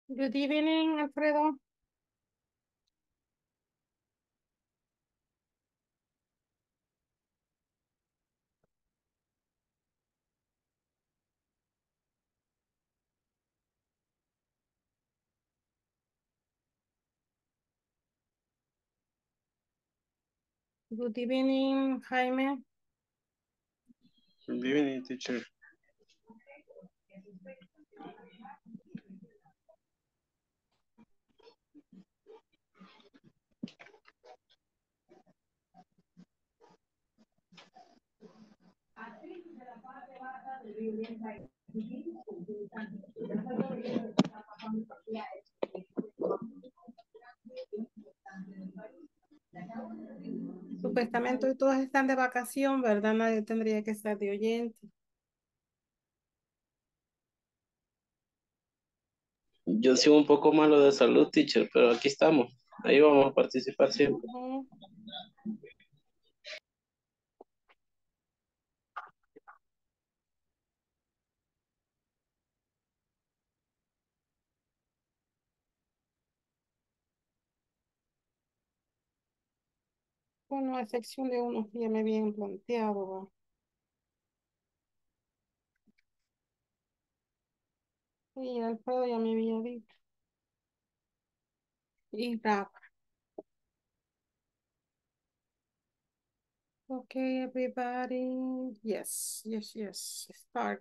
Good evening, Alfredo. Good evening, Jaime. Good evening, teacher. Supuestamente hoy todos están de vacación, ¿verdad? Nadie tendría que estar de oyente. Yo sigo un poco malo de salud, teacher, pero aquí estamos. Ahí vamos a participar siempre. Ujú. Bueno, a excepción de unos que ya me habían planteado, ¿va? Y Alfredo ya me había dicho. Y Rafa. Okay, everybody. Yes, yes, yes. Start.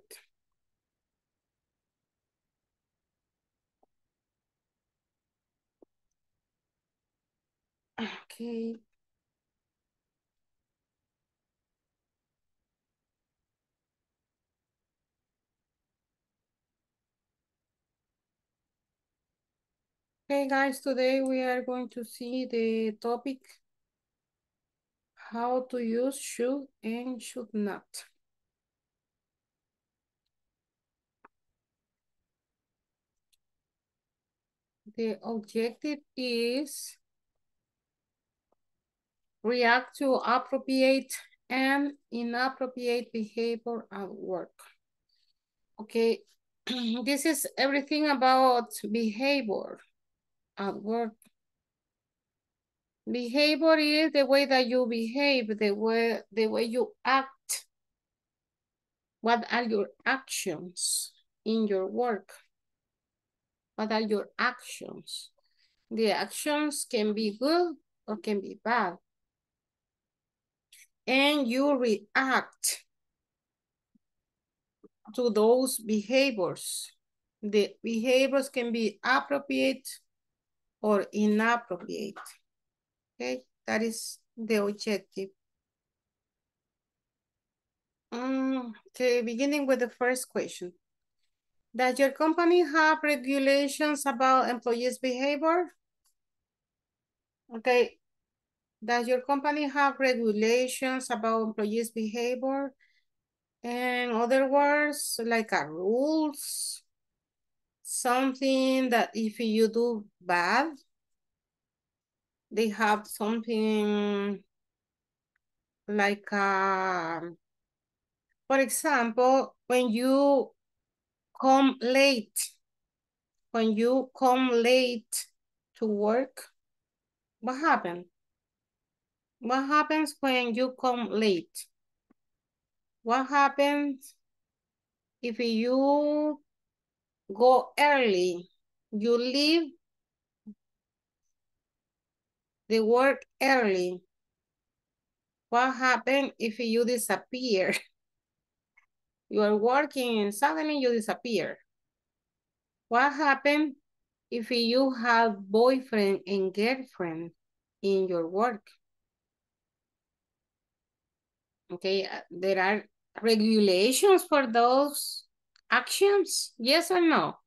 Okay. Okay, guys, today we are going to see the topic how to use should and should not. The objective is react to appropriate and inappropriate behavior at work. Okay, this is everything about behavior at work. Behavior is the way that you behave, the way you act. What are your actions in your work? What are your actions? The actions can be good or can be bad. And you react to those behaviors. The behaviors can be appropriate or inappropriate. Okay, that is the objective. Okay, beginning with the first question. Does your company have regulations about employees' behavior? Okay, does your company have regulations about employees' behavior? In other words, like a rules, something that if you do bad, they have something like, for example, come late, when you come late to work, what happens? What happens when you come late? What happens if you go early? You leave the work early. What happens if you disappear? You are working and suddenly you disappear. What happens if you have boyfriend and girlfriend in your work? Okay, there are regulations for those actions, yes or no?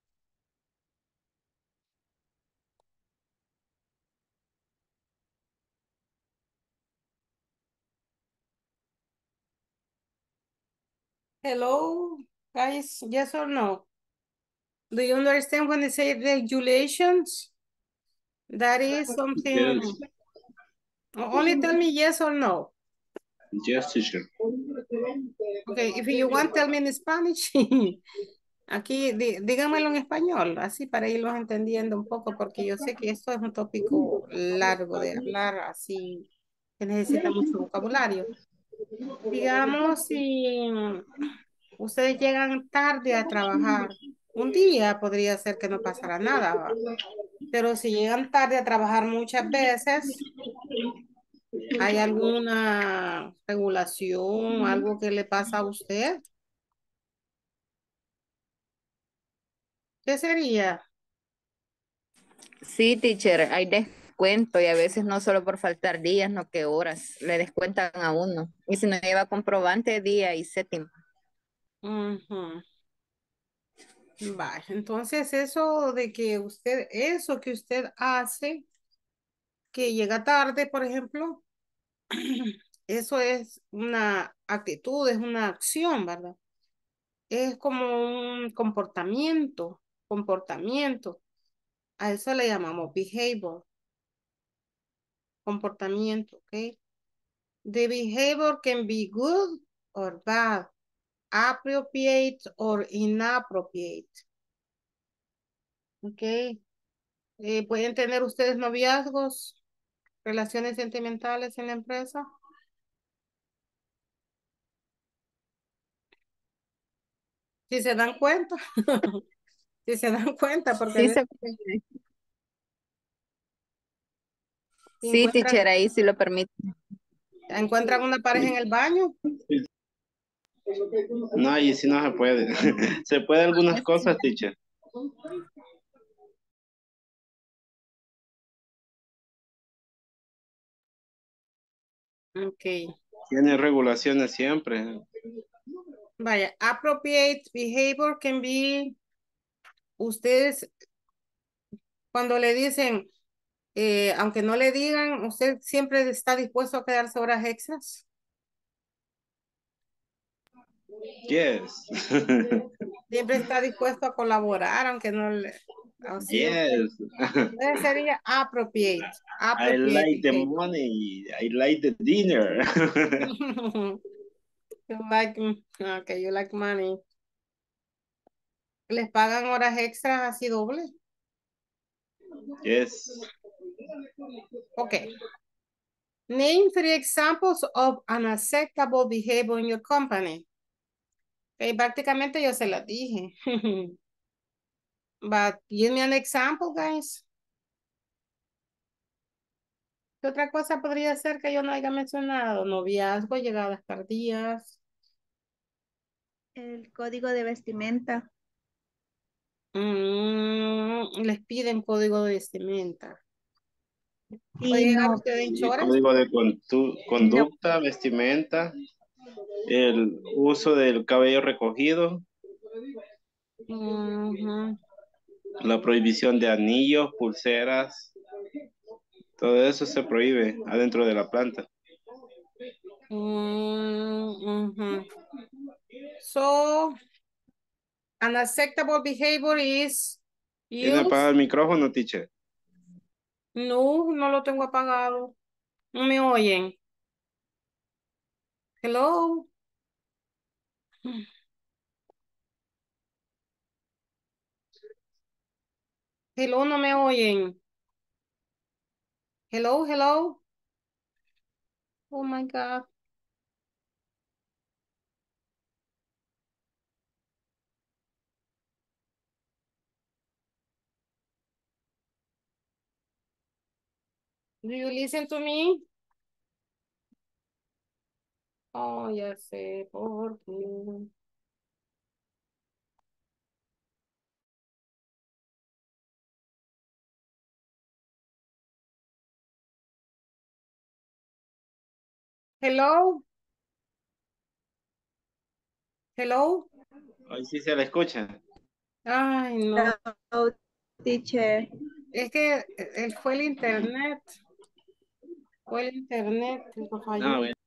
Hello, guys, yes or no? Do you understand when they say regulations? That is something, Yes, only tell me yes or no. yes, teacher. Okay, if you want, tell me in Spanish. Aquí, dígamelo en español, así para irlos entendiendo un poco, porque yo sé que esto es un tópico largo de hablar, así que necesita mucho vocabulario. Digamos, si ustedes llegan tarde a trabajar, un día podría ser que no pasara nada, ¿va? Pero si llegan tarde a trabajar muchas veces, ¿hay alguna regulación, algo que le pasa a usted? ¿Qué sería? Sí, teacher, hay descuento y a veces no solo por faltar días, no que horas, le descuentan a uno. Y si no lleva comprobante, día y séptimo. Ujú. Vale, entonces eso de que usted, eso que usted hace, que llega tarde, por ejemplo, eso es una actitud, es una acción, ¿verdad? Es como un comportamiento. A eso le llamamos behavior, comportamiento, ¿ok? The behavior can be good or bad, appropriate or inappropriate, ¿ok? ¿Pueden tener ustedes noviazgos, relaciones sentimentales en la empresa? Si se dan cuenta, si se dan cuenta, porque a Sí, veces se puede. Sí, teacher, encuentran, ahí sí lo permite. encuentran una pareja en el baño. No, y si no se puede. Se puede algunas cosas, teacher. Ok, Tiene regulaciones siempre. vaya, appropriate behavior can be, ustedes cuando le dicen, aunque no le digan, usted siempre está dispuesto a quedarse horas extras, Yes. siempre está dispuesto a colaborar, aunque no le, así usted, Yes. entonces sería I appropriate like the behavior. money. I like the dinner. You like, okay, you like money. ¿Les pagan horas extras así doble? Yes. Ok. Name three examples of unacceptable behavior in your company. Ok, prácticamente yo se las dije. But give me an example, guys. ¿Qué otra cosa podría ser que yo no haya mencionado? Noviazgo, llegadas tardías. El código de vestimenta. Les piden código de vestimenta. ¿Puede Y llegar no, usted en Y chores? código de no, conducta, vestimenta, el uso del cabello recogido, Ujú. la prohibición de anillos, pulseras, todo eso se prohíbe adentro de la planta. Ujú. So, unacceptable behavior is ¿Tiene apagado use. el micrófono, teacher? No, no lo tengo apagado. No me oyen. Hello. Hello, no me oyen. Hello, hello. Oh my God. Do you listen to me? Oh, ya sé por qué. Hello, hello. Ahí sí se la escucha. Ay, no. no, teacher. Es que fue el internet. Fue el internet el que No, falló.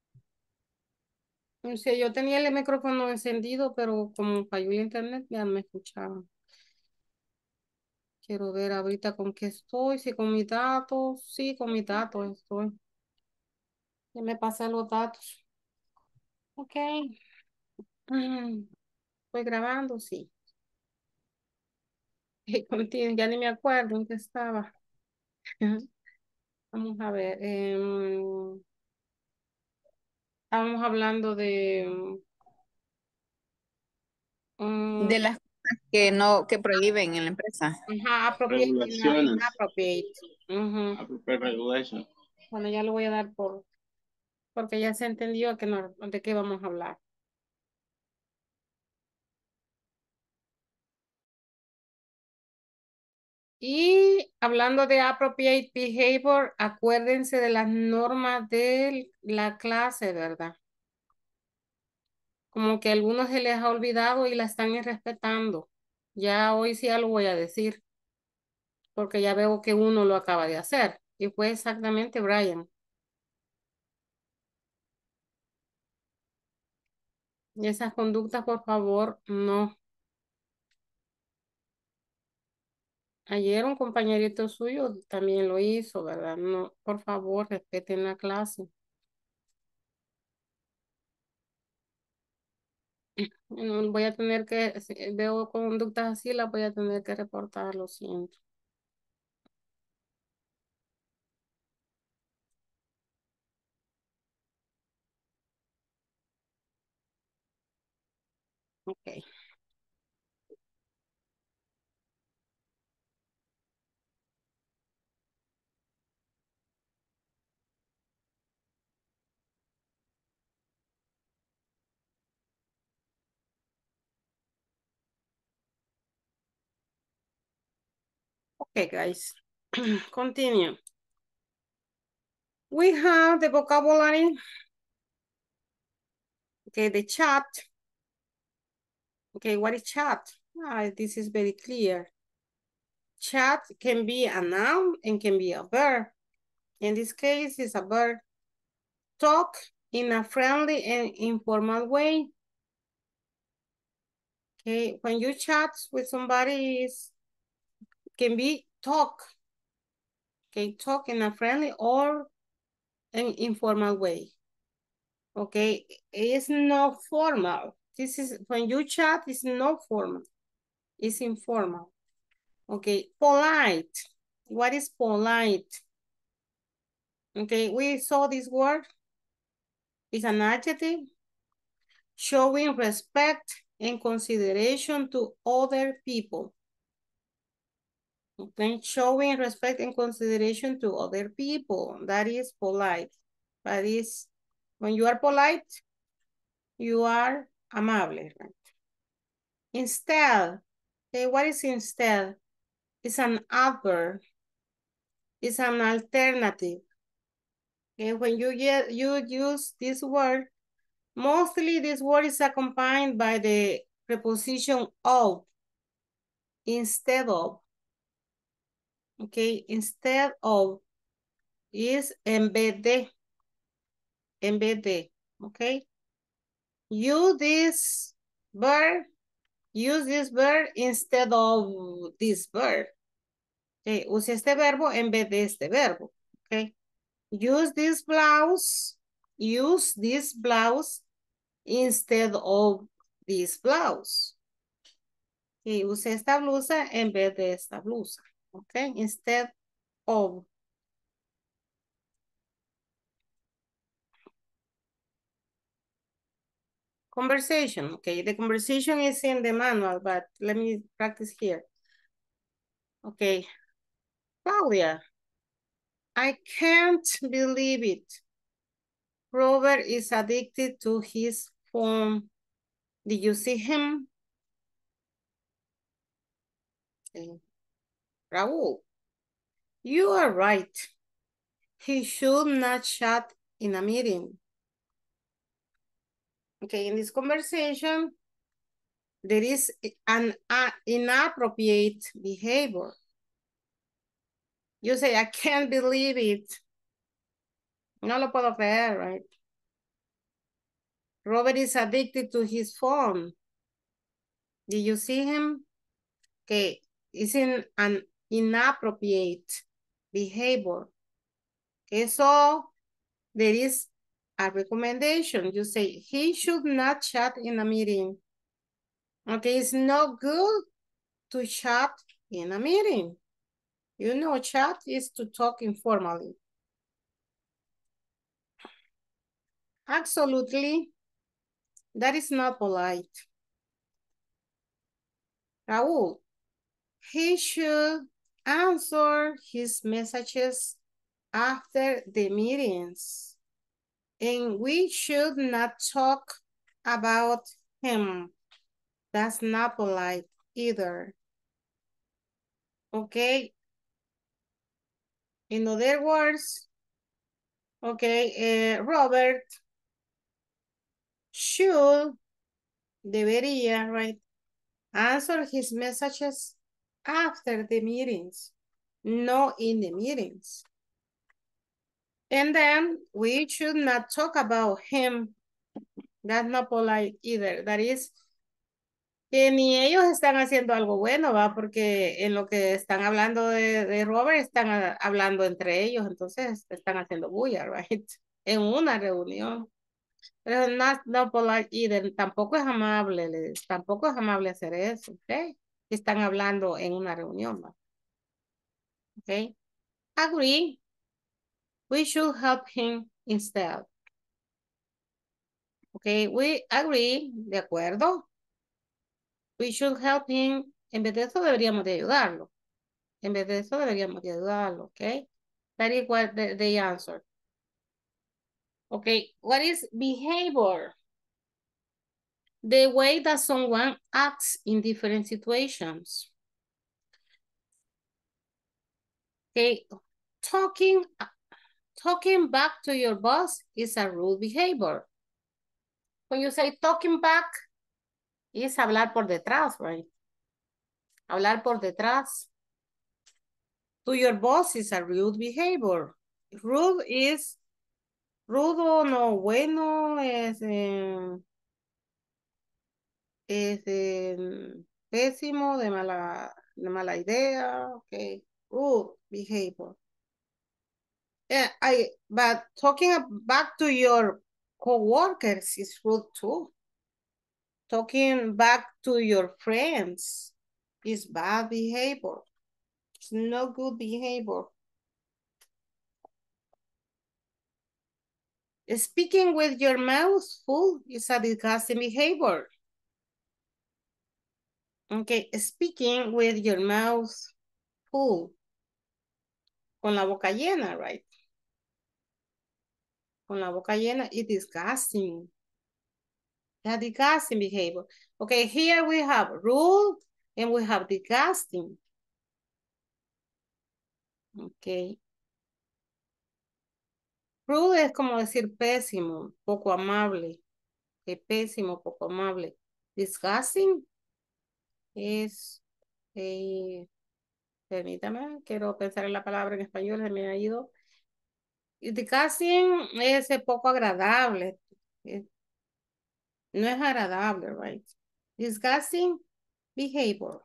O sea, yo tenía el micrófono encendido, pero como falló el internet, ya no me escuchaban. Quiero ver ahorita con qué estoy, si con mis datos. Sí, con mis datos estoy. Ya me pasé los datos. Ok. Estoy grabando, sí. Ya ni me acuerdo en qué estaba. Vamos a ver. Estábamos hablando de... De las cosas que no, que prohíben en la empresa. ajá, appropriate, Regulaciones. inappropriate. Ujú. Appropriate regulation. Bueno, ya lo voy a dar porque ya se entendió que no, de qué vamos a hablar. Y hablando de appropriate behavior, acuérdense de las normas de la clase, ¿verdad? Como que a algunos se les ha olvidado y la están irrespetando. Ya hoy sí ya lo voy a decir, porque ya veo que uno lo acaba de hacer. Y fue exactamente Brian. Y esas conductas, por favor, no. Ayer un compañerito suyo también lo hizo, ¿verdad? No, por favor, respeten la clase. No, voy a tener que, si veo conductas así, las voy a tener que reportar, lo siento. Ok. Okay, guys. Continue. We have the vocabulary. Okay, the chat. Okay, what is chat? This is very clear. Chat can be a noun and can be a verb. In this case, it's a verb. Talk in a friendly and informal way. Okay, when you chat with somebody, can be talk. Okay, talk in a friendly or an informal way. Okay, it's not formal. This is when you chat, it's not formal. It's informal. Okay, polite. What is polite? Okay, we saw this word. It's an adjective showing respect and consideration to other people. Okay, showing respect and consideration to other people. That is polite. That is, when you are polite, you are amable, right? Instead, okay, what is instead? It's an adverb. It's an alternative. Okay, when you use this word, mostly this word is accompanied by the preposition of, instead of. Okay, instead of is en vez de. En vez de, okay? Use this verb instead of this verb. Okay, use este verbo en vez de este verbo. Okay. Use this blouse instead of this blouse. Okay, use esta blusa en vez de esta blusa. Okay, instead of. Conversation. Okay, the conversation is in the manual, but let me practice here. Okay, Claudia, I can't believe it. Robert is addicted to his phone. Did you see him? Okay. Raul, you are right. He should not chat in a meeting. Okay, in this conversation, there is an inappropriate behavior. You say, I can't believe it. No lo puedo creer, right? Robert is addicted to his phone. Did you see him? Okay, it's in an inappropriate behavior. Okay, so there is a recommendation. You say, he should not chat in a meeting. Okay, it's not good to chat in a meeting. You know, chat is to talk informally. Absolutely. That is not polite. Raul, he should answer his messages after the meetings. And we should not talk about him. That's not polite either. Okay. In other words, okay, Robert should, debería, right, answer his messages after the meetings, not in the meetings. And then we should not talk about him. That's not polite either. That is, que ni ellos están haciendo algo bueno, ¿va? Porque en lo que están hablando de Robert, están hablando entre ellos, entonces están haciendo bulla, right? En una reunión. Pero no polite either. Tampoco es amable, tampoco es amable hacer eso, ¿ok? Están hablando en una reunión, ¿va? ¿Ok? Agree. We should help him instead. Ok, we agree, de acuerdo. We should help him. En vez de eso deberíamos de ayudarlo. En vez de eso deberíamos de ayudarlo, ok? That is what they answer. Okay, what is behavior? The way that someone acts in different situations. Okay, talking back to your boss is a rude behavior. When you say talking back, is hablar por detrás, right? Hablar por detrás. To your boss is a rude behavior. Rude is rudo, no bueno, es pésimo, de mala idea, okay. Rude behavior. Yeah, but talking back to your co-workers is rude too. Talking back to your friends is bad behavior. It's no good behavior. Speaking with your mouth full is a disgusting behavior. Okay, speaking with your mouth full. Con la boca llena, right? Con la boca llena is disgusting. That disgusting behavior. Okay, here we have rude and we have disgusting. Okay. Rude es como decir pésimo, poco amable. Que pésimo, poco amable. Disgusting es, permítame, quiero pensar en la palabra en español, se me ha ido. Disgusting es poco agradable. No es agradable, right? Disgusting behavior.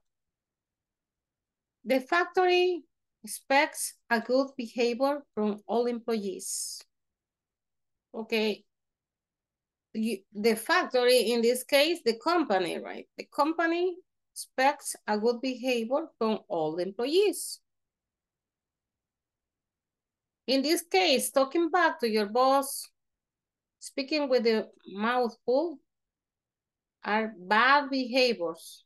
The factory expects a good behavior from all employees. Okay. The factory, in this case, the company, right? The company expects a good behavior from all employees. In this case, talking back to your boss, speaking with the mouth full, are bad behaviors.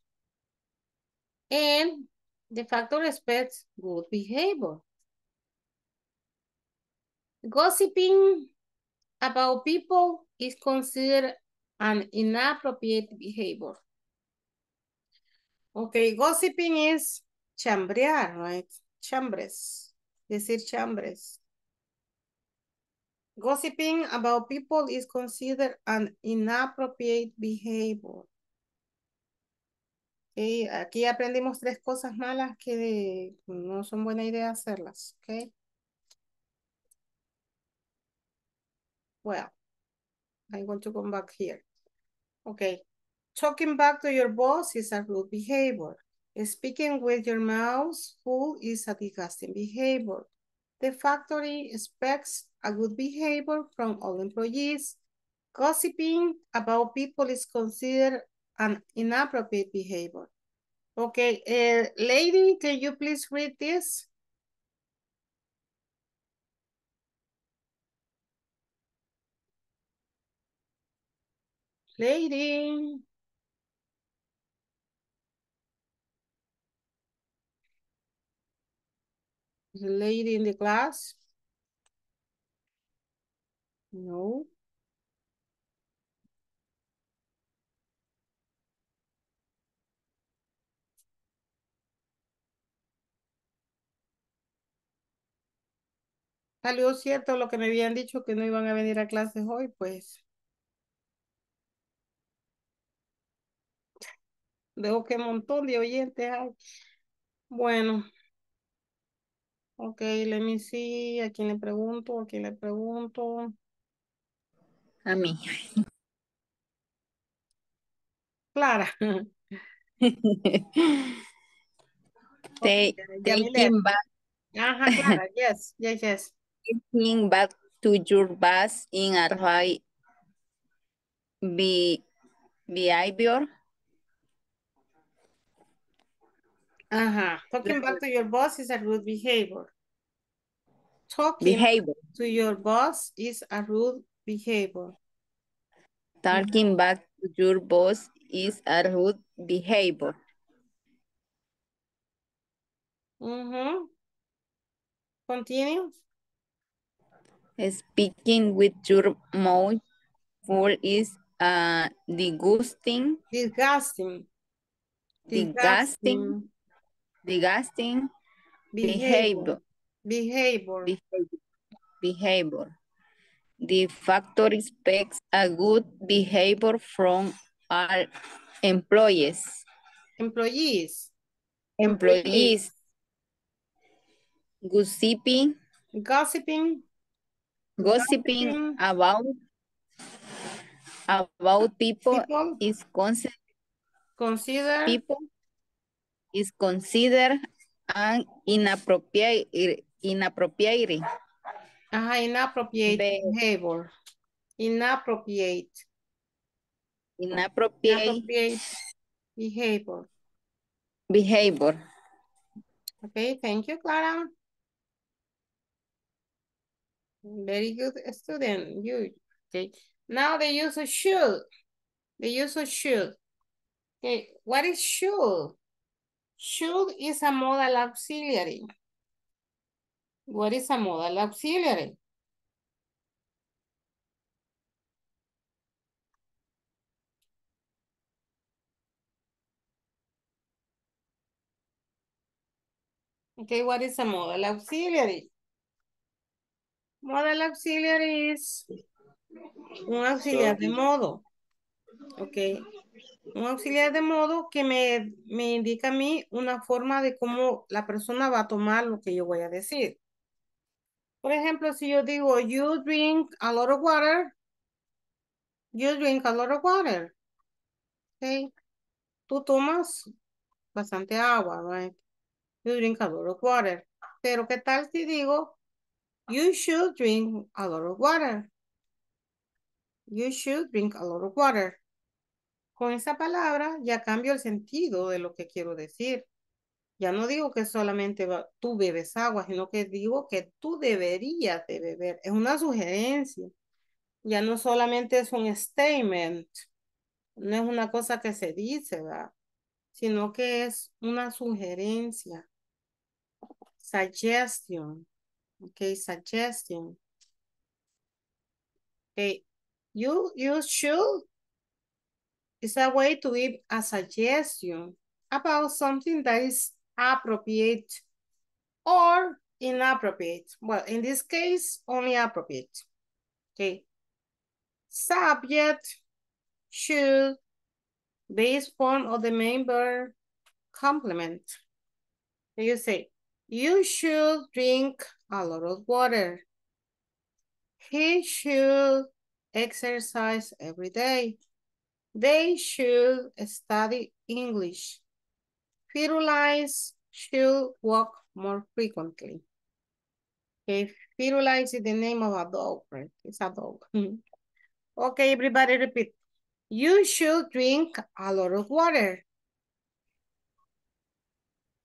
And the factory expects good behavior. Gossiping about people is considered an inappropriate behavior. Okay, gossiping is chambrear, right? Chambres, decir chambres. Gossiping about people is considered an inappropriate behavior. Okay, aquí aprendimos 3 cosas malas que no son buena idea hacerlas, okay? Well, I want to come back here. Okay, talking back to your boss is a rude behavior. Speaking with your mouth full is a disgusting behavior. The factory expects a good behavior from all employees. Gossiping about people is considered an inappropriate behavior. Okay, lady, can you please read this? Lady. The lady in the class? No. Salió cierto lo que me habían dicho que no iban a venir a clases hoy, pues. Veo que un montón de oyentes hay. Bueno. Ok, let me see. ¿A quién le pregunto? ¿A quién le pregunto? A mí. Clara. Okay, Yamilet. Taking back, Ajá, Clara. Yes, yes, yes. taking back to your bus in a right behavior. Ajá. Talking back to your boss is a rude behavior. Talking Behavior. to your boss is a rude behavior. Talking back to your boss is a rude behavior. Continue. Speaking with your mouth full is a disgusting, Disgusting. disgusting, Disgusting disgusting behavior. behavior. Behavior. Behavior. The factory expects a good behavior from all employees. Employees. Employees gossiping, Gossiping. gossiping Gossiping. about people People is considered consider. an inappropriate Ajá, inappropriate be- behavior. Inappropriate. inappropriate Inappropriate behavior. behavior. Okay, thank you, Clara. Very good student. You. Okay. Now the use of should. The use of should. Okay, what is should? Should is a modal auxiliary. What is a modal auxiliary? Okay, what is a modal auxiliary? Modal auxiliary is un auxiliar de modo. Ok. Un auxiliar de modo que me indica a mí una forma de cómo la persona va a tomar lo que yo voy a decir. Por ejemplo, si yo digo, you drink a lot of water, you drink a lot of water. Okay. Tú tomas bastante agua, right? You drink a lot of water. Pero ¿qué tal si digo, you should drink a lot of water? You should drink a lot of water. Con esa palabra ya cambio el sentido de lo que quiero decir. Ya no digo que solamente tú bebes agua, sino que digo que tú deberías de beber. Es una sugerencia. Ya no solamente es un statement. No es una cosa que se dice, ¿verdad? Sino que es una sugerencia. Suggestion. Ok, suggestion. Ok. You should is a way to give a suggestion about something that is appropriate or inappropriate. Well, in this case, only appropriate. Okay. Subject, should, base form of the main verb, complement. You say, you should drink a lot of water. He should exercise every day. They should study English. Firulais should walk more frequently. Okay, Firulais is the name of a dog, right? It's a dog. Okay, everybody repeat. You should drink a lot of water.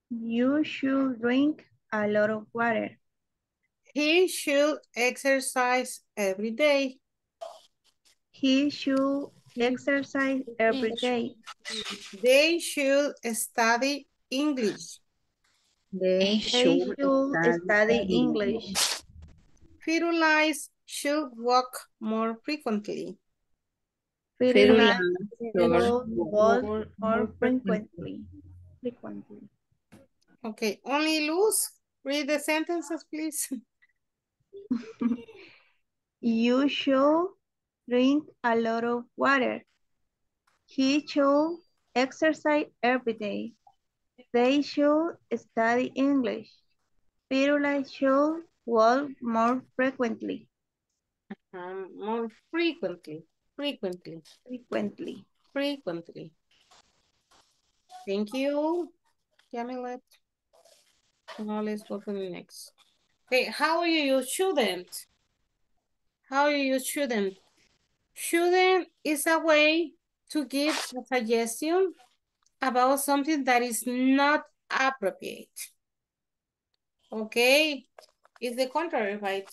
You should drink a lot of water. He should exercise every day. He should exercise every day. They should study English. They They should should study English. English. Firulais should walk more frequently. Firulais Firulais should walk more frequently. Okay, only Luz, read the sentences, please. You should drink a lot of water. He should exercise every day. They should study English. Firulais should walk more frequently. More frequently. Frequently. Thank you, Yamilet. Now let's go to the next. Okay, how you use shouldn't? How you use shouldn't? Shouldn't is a way to give a suggestion about something that is not appropriate. Okay, it's the contrary, right?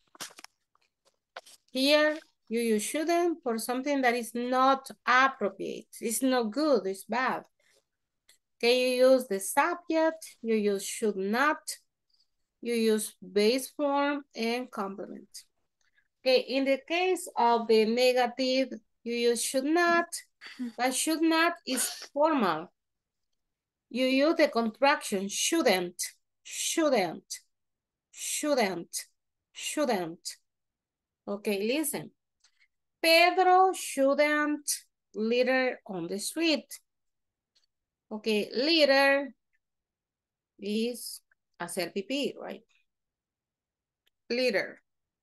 Here, you use shouldn't for something that is not appropriate. It's not good, it's bad. Okay, you use the subject, you use should not, you use base form and complement. Okay, in the case of the negative, you use should not, but should not is formal. You use the contraction shouldn't, shouldn't, shouldn't, shouldn't. Okay, listen. Pedro shouldn't litter on the street. Okay, litter is hacer pipí, right? Litter.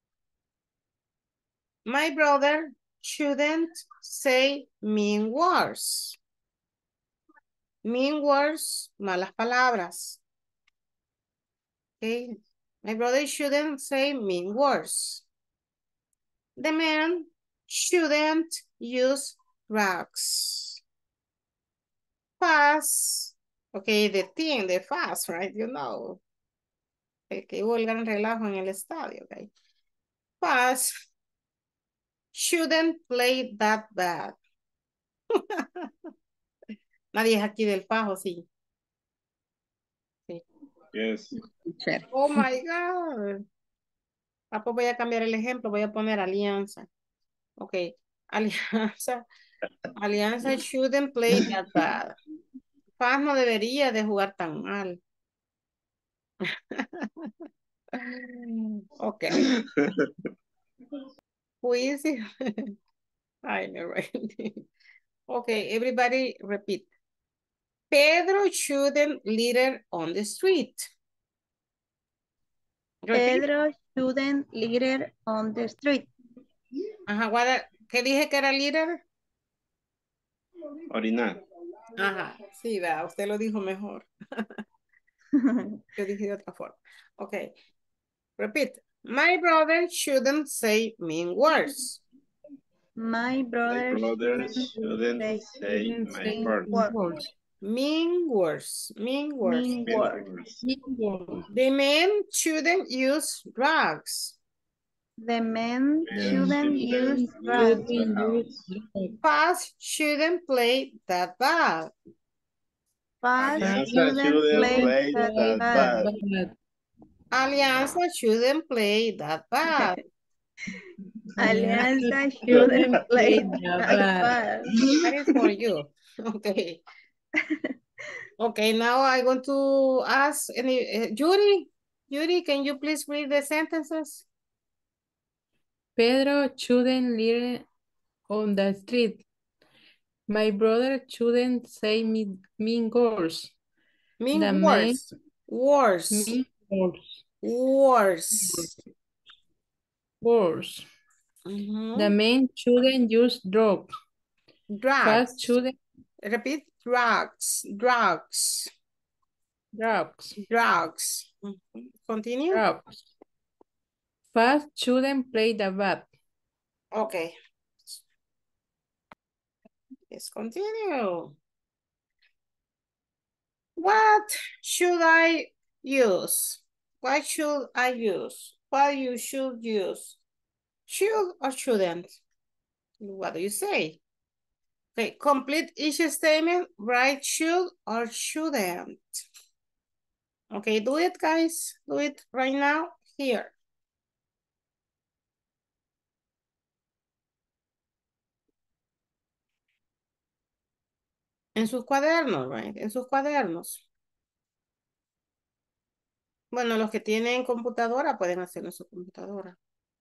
My brother shouldn't say mean words. Mean words, malas palabras. Okay, my brother shouldn't say mean words. The man shouldn't use drugs. Fast. Okay, the thing, the fast, right? You know. Que hubo el gran relajo en el estadio, okay? Fast shouldn't play that bad. Nadie es aquí del Fajo, sí. Sí. Yes. Oh my God. Ah, pues voy a cambiar el ejemplo, voy a poner alianza. Ok, alianza. Alianza shouldn't play that bad. Paz no debería de jugar tan mal. Ok. Who is it? I know, right? Okay, everybody repeat. Pedro shouldn't litter on the street. Repeat. Pedro shouldn't litter on the street. Ajá, ¿qué dije que era litter? Orinar. Ajá, sí, va, usted lo dijo mejor. Yo dije de otra forma. Okay, repeat. My brother shouldn't say mean words. My brother shouldn't say my words. Mean words. Mean words. Mean words. The men shouldn't use drugs. The men shouldn't use drugs. Paz shouldn't play that bad. Paz Alianza shouldn't play that bad. Alianza shouldn't play that bad. Alianza shouldn't play that bad. That is for you. Okay. Okay, now I'm going to ask Yuri. Yuri, can you please read the sentences? Pedro shouldn't litter on the street. My brother shouldn't say mean words. Mean words. Words. Mean words. Words. Words. Mm-hmm. The men shouldn't use drugs. Drugs. Fast shouldn't. Repeat. Drugs. Drugs. Drugs. Drugs. Mm-hmm. Continue. Drugs. Fast shouldn't play the bad. Okay. Let's continue. What should I use? What should I use? What you should use? Should or shouldn't? What do you say? Okay, complete each statement, write should or shouldn't. Okay, do it, guys. Do it right now, here. En sus cuadernos, right? En sus cuadernos. Bueno, los que tienen computadora pueden hacerlo en su computadora.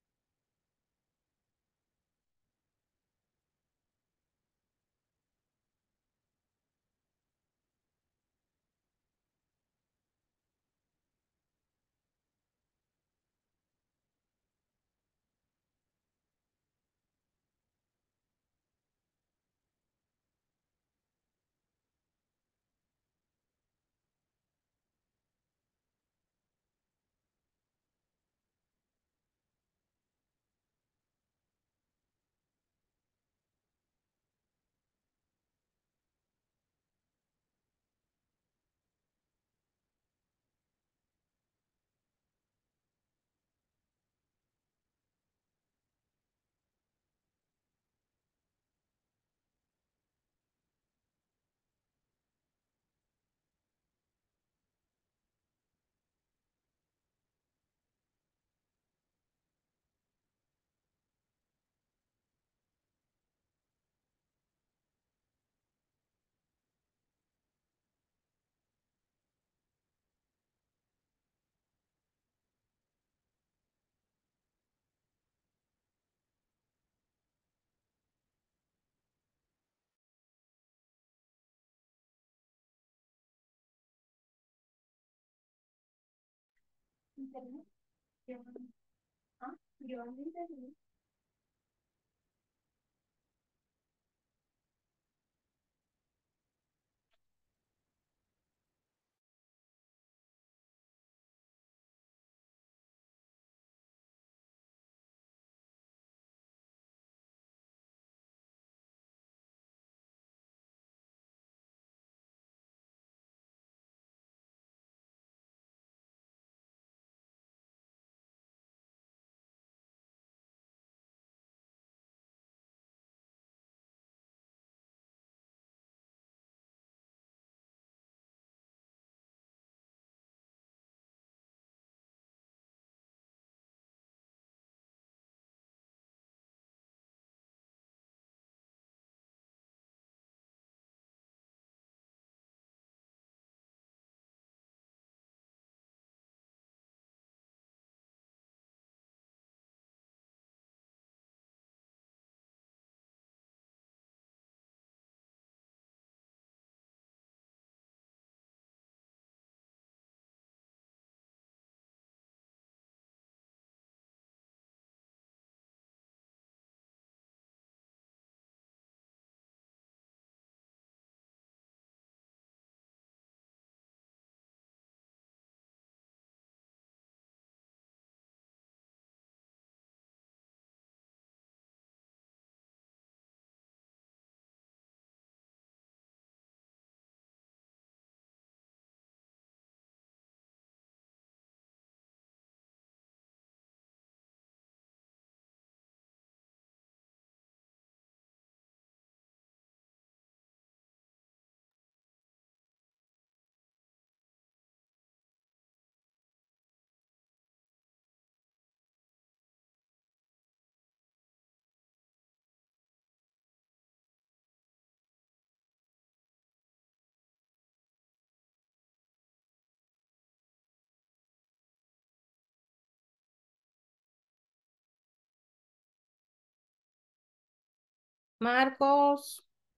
Marcos.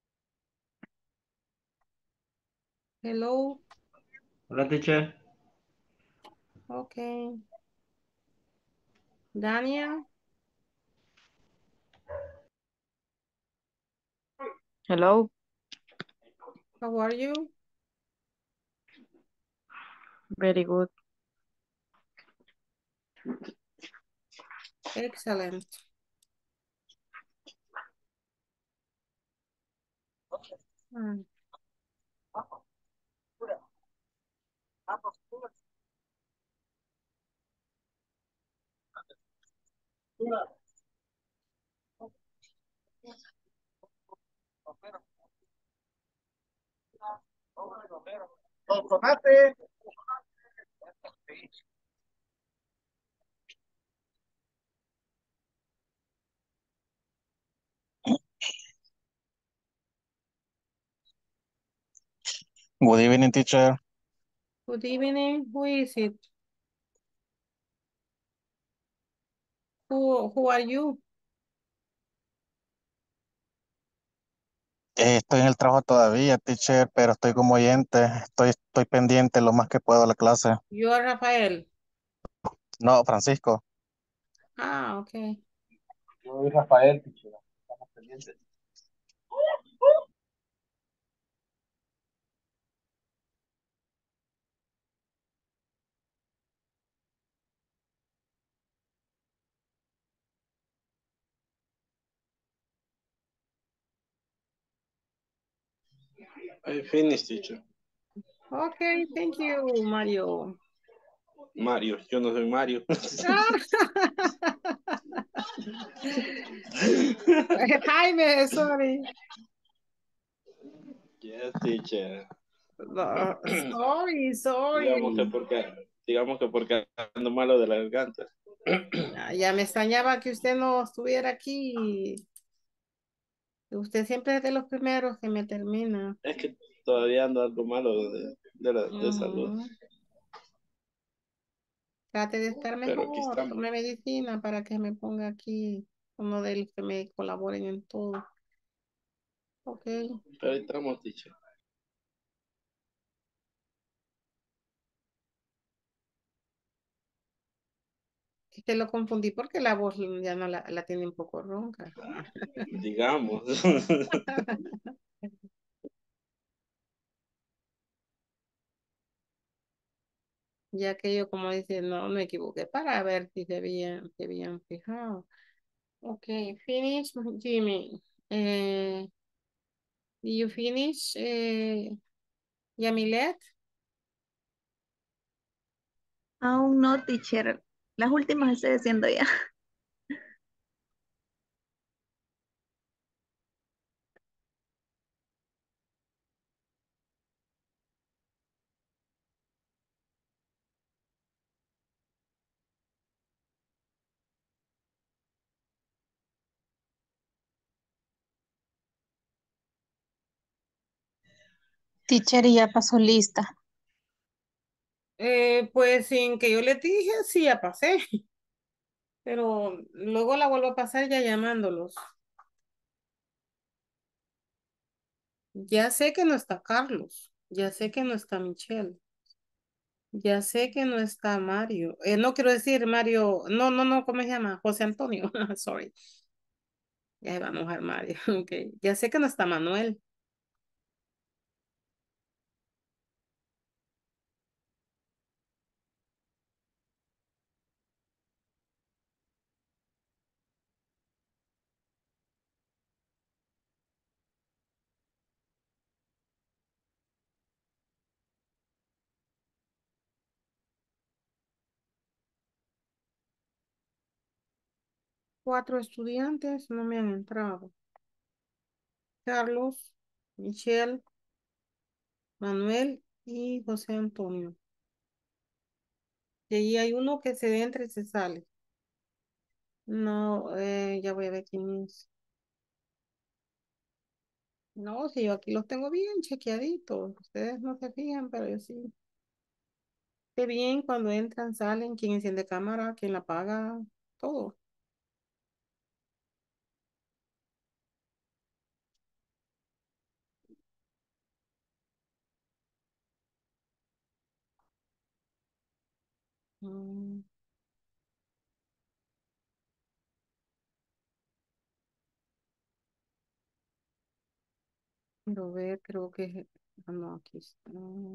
Hello. Hola, teacher. Okay. Daniel. Hello, How are you? very good. Excellent. Mm. Good evening, teacher. Good evening. Who is it? Who are you? Estoy en el trabajo todavía, teacher, pero estoy como oyente. Estoy pendiente lo más que puedo a la clase. You are Rafael. No, Francisco. Ah, okay. Yo soy Rafael, teacher. Estamos pendientes. I finished, teacher. Okay, thank you, Mario. Mario, yo no soy Mario. Jaime, sorry. Yes, teacher. No, sorry, Digamos que sorry. porque ando malo de la garganta. Ya me extrañaba que usted no estuviera aquí. Usted siempre es de los primeros que me termina. Es que todavía ando algo malo de salud. Ujú. Trate de estar Pero aquí mejor. estamos. Tome medicina para que me ponga aquí uno de los que me colaboren en todo. Ok. Pero ahí estamos, teacher. Es que lo confundí porque la voz ya no la tiene un poco ronca. Digamos. Ya que yo, como dice, no me equivoqué para ver si se habían fijado. Ok, finish, Jimmy. Did you finish, Yamilet? Aún no, teacher. Las últimas estoy haciendo ya. Teacher, y ya pasó lista. Pues sin que yo le dije, sí, ya pasé. Pero luego la vuelvo a pasar ya llamándolos. Ya sé que no está Carlos. Ya sé que no está Michelle. Ya sé que no está Mario. No quiero decir Mario. No, no, no, ¿cómo se llama? José Antonio. Sorry. Ya se va a enojar Mario. Ok. Ya sé que no está Manuel. Cuatro estudiantes no me han entrado. Carlos, Michelle, Manuel y José Antonio. Y ahí hay uno que se entra y se sale. No, ya voy a ver quién es. No, si yo aquí los tengo bien chequeaditos. Ustedes no se fijan, pero yo sí. Sé bien cuando entran, salen, quién enciende cámara, quién la apaga, todo. Mm, Quiero ver, creo que... Ah, no, aquí está.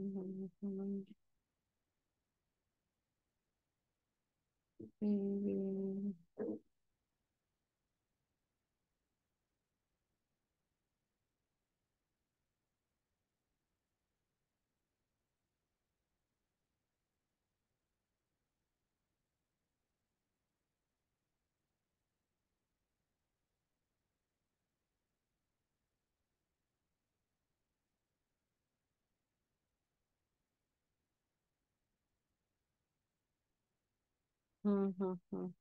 Eh, Mhm.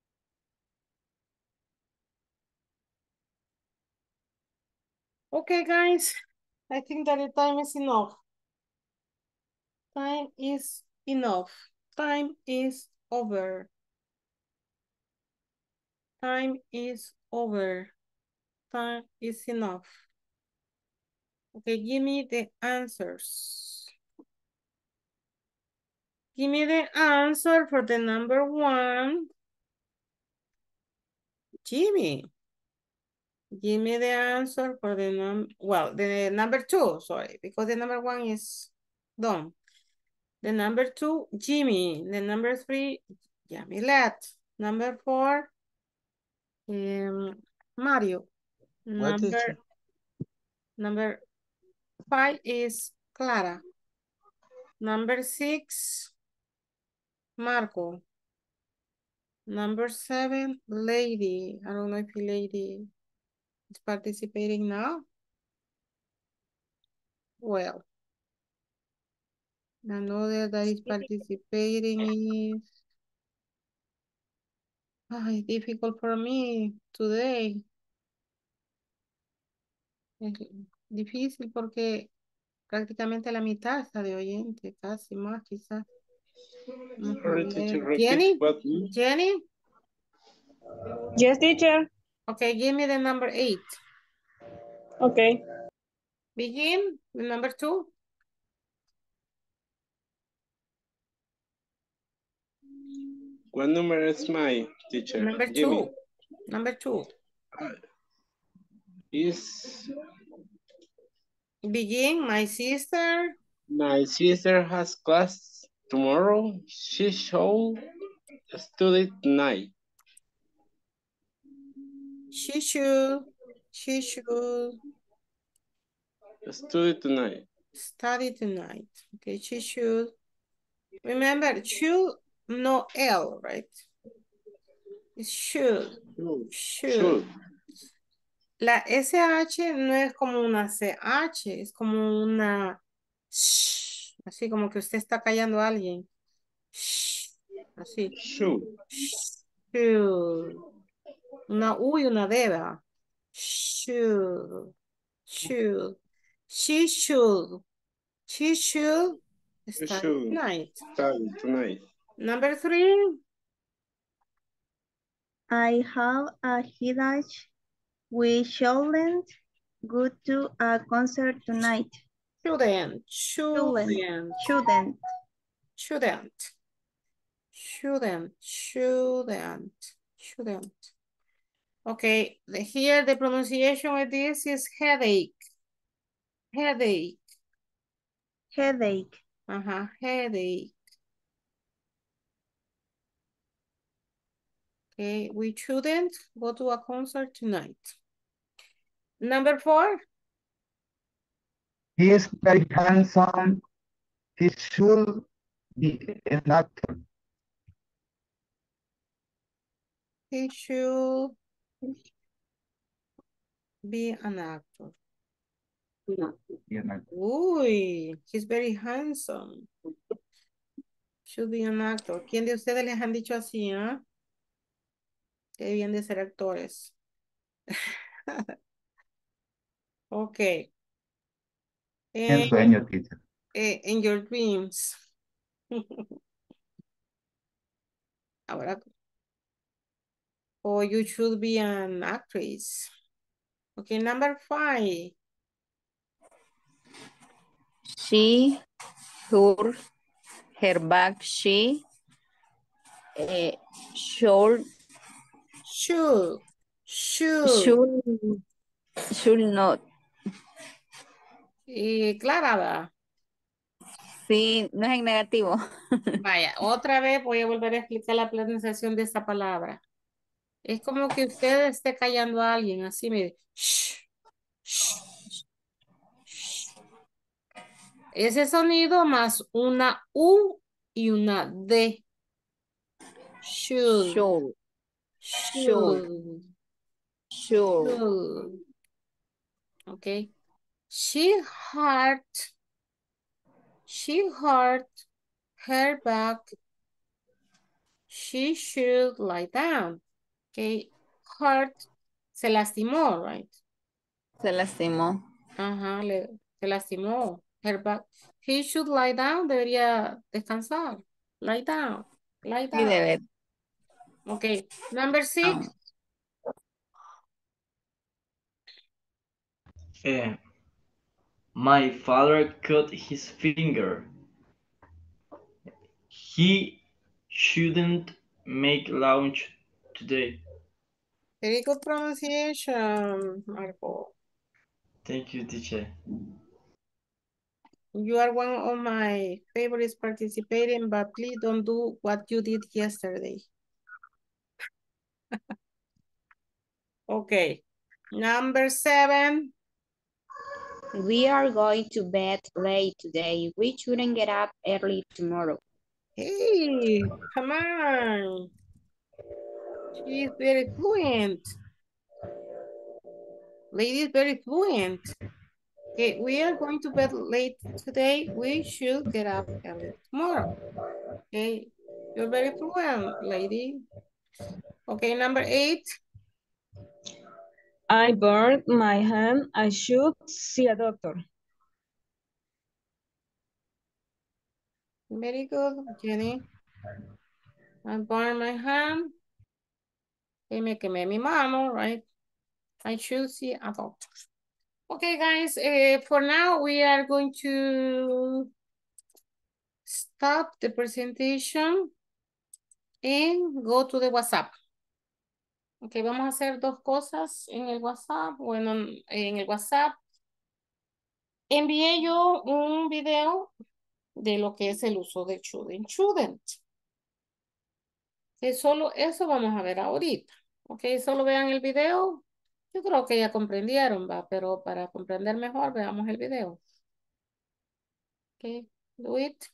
Okay, guys. I think that the time is enough. Time is enough. Time is over. Time is over. Time is enough. Okay, give me the answers. Give me the answer for the number 1. Jimmy. Give me the answer for the the number 2, sorry, because the number 1 is done. The number 2, Jimmy. The number 3, Yamilet. Number 4, Mario. What teacher? Number 5 is Clara. Number 6, Marco. Number 7, Lady. I don't know if Lady is participating now. Well, another that is participating is it's difficult for me today. Es difícil porque prácticamente la mitad está de oyente, casi más quizás. Vamos a Sorry, teacher, ver. repeat Jenny? what? Jenny? Yes, teacher. Okay, give me the number 8. Okay. Begin with number 2. What number is my teacher? Number Jimmy. 2. Number 2. Is Begin, my sister. my sister has class tomorrow. She should study tonight. She should Study tonight. study tonight. Okay, she should. Remember, should, no L, right? It's should. Should. La SH no es como una CH, es como una sh, así como que usted está callando a alguien. Sh, así. Should. Should. Una U y una D, ¿verdad? Should. Should. She should. She should You study should tonight. study tonight. Number 3. I have a headache. We shouldn't go to a concert tonight. Shouldn't. Shouldn't. Shouldn't. Okay, here the pronunciation of this is headache. Headache. Headache. Headache. Okay, we shouldn't go to a concert tonight. Number 4. He is very handsome. He should be an actor. He should be an actor. Uy, he's very handsome. Should be an actor. ¿Quién de ustedes les han dicho así, Que debían de ser actores. Okay. En sueño, teacher. In your dreams. Ahora, or you should be an actress. Okay, number 5. She hurt her back. She should not. Y Clara, ¿verdad? Sí, no es en negativo. Vaya, otra vez voy a volver a explicar la pronunciación de esta palabra. Es como que usted esté callando a alguien, así me... Shh, shh, shh. Ese sonido más una U y una D. Should. Okay. She hurt her back. She should lie down. Okay. Hurt. Se lastimó, right? Se lastimó. Ajá, se lastimó. Her back. He should lie down. Debería descansar. Lie down. Lie Sí, down. debe. Okay. Number 6. My father cut his finger. He shouldn't make lunch today. Very good pronunciation, Marco. Thank you, teacher. You are one of my favorites participating, but please don't do what you did yesterday. Okay. Number 7. We are going to bed late today. We shouldn't get up early tomorrow. Hey, come on. She's very fluent. Lady is very fluent. Okay, we are going to bed late today. We should get up early tomorrow. Okay, you're very fluent, lady. Okay, number 8. I burned my hand. I should see a doctor. Very good, Jenny. I burned my hand. Okay, me quemé mi mano, right? I should see a doctor. Okay, guys, for now we are going to stop the presentation and go to the WhatsApp. Ok, vamos a hacer dos cosas en el WhatsApp. Bueno, en el WhatsApp envié yo un video de lo que es el uso de shouldn't. Que solo eso vamos a ver ahorita. Ok, solo vean el video. Yo creo que ya comprendieron, va, pero para comprender mejor veamos el video. Ok, do it.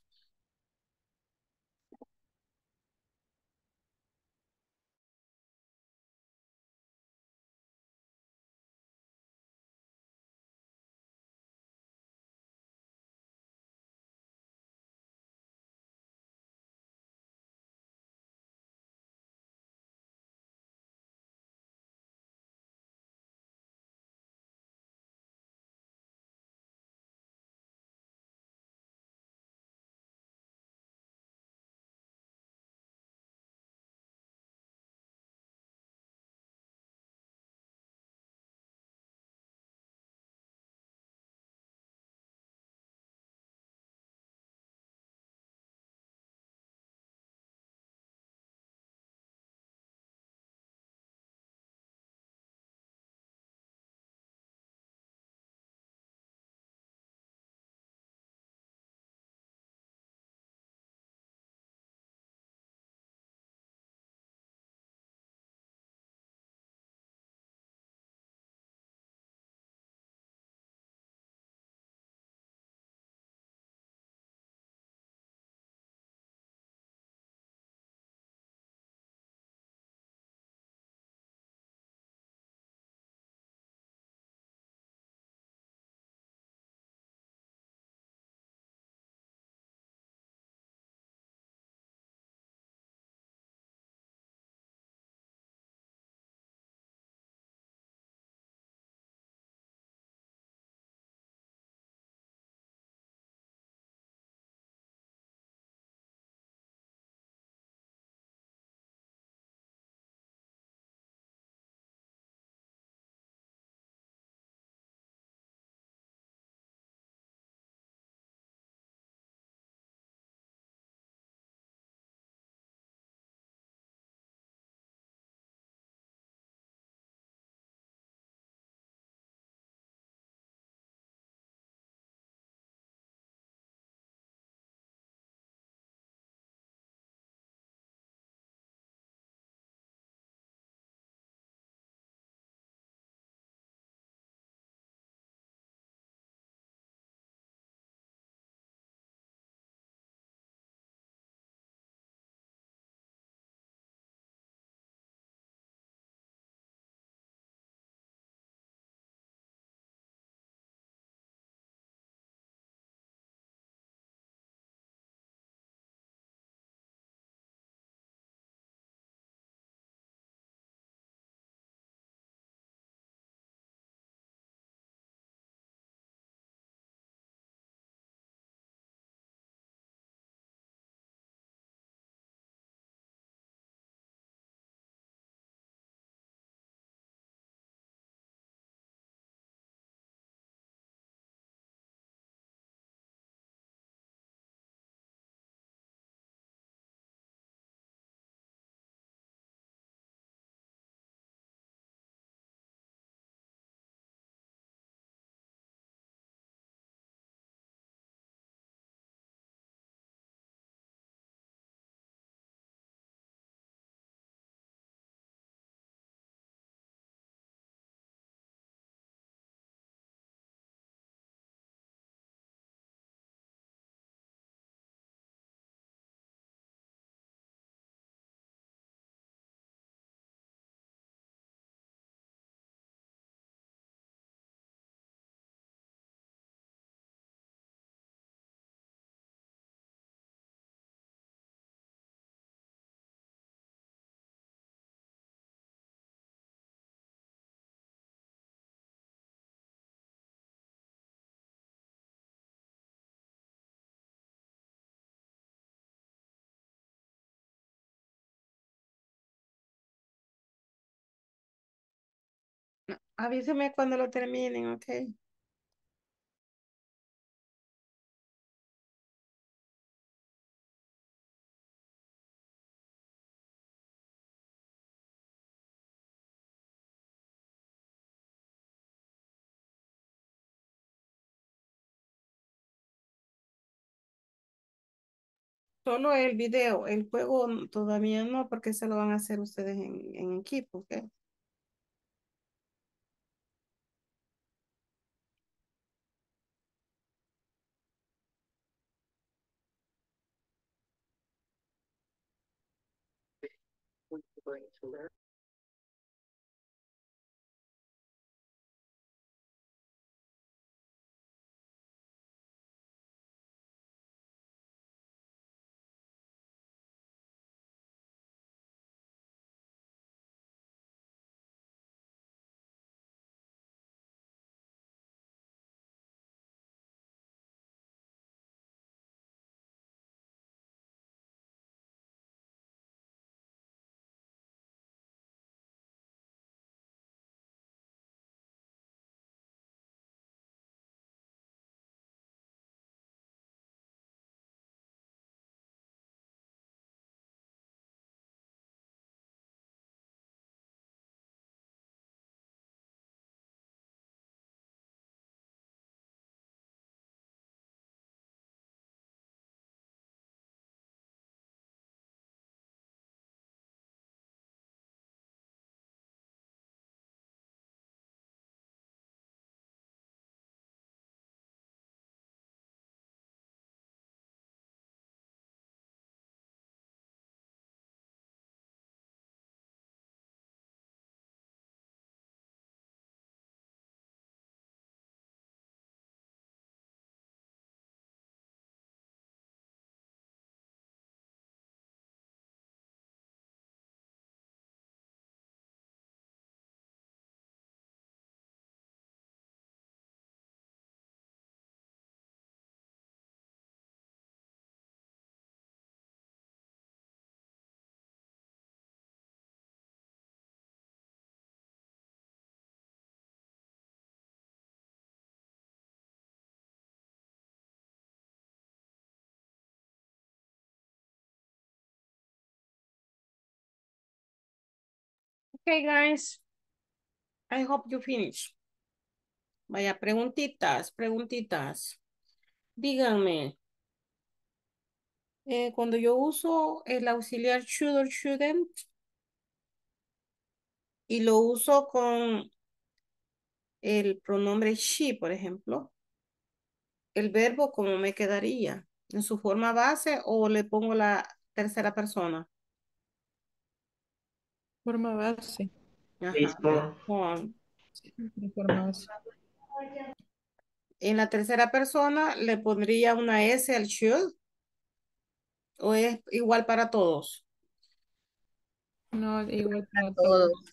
Avíseme cuando lo terminen, ok. Solo el video, el juego todavía no, porque se lo van a hacer ustedes en equipo, ¿ok? Okay, guys. I hope you finish. Vaya, preguntitas, preguntitas. Díganme, cuando yo uso el auxiliar should or shouldn't y lo uso con el pronombre she, por ejemplo, el verbo, ¿cómo me quedaría? ¿En su forma base o le pongo la tercera persona? Forma base. Base Ajá. form. Siempre forma base. En la tercera persona le pondría una S al should o es igual para todos. No, igual para Todos. todos.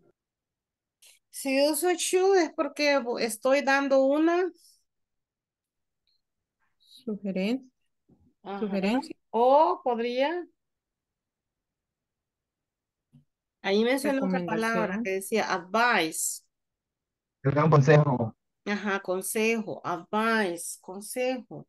Si uso should es porque estoy dando una Sugerencia. ajá, Sugerencia. o podría, ahí mencioné otra palabra Recomendación. que decía advice. Les da un consejo. Ajá, consejo, advice, consejo.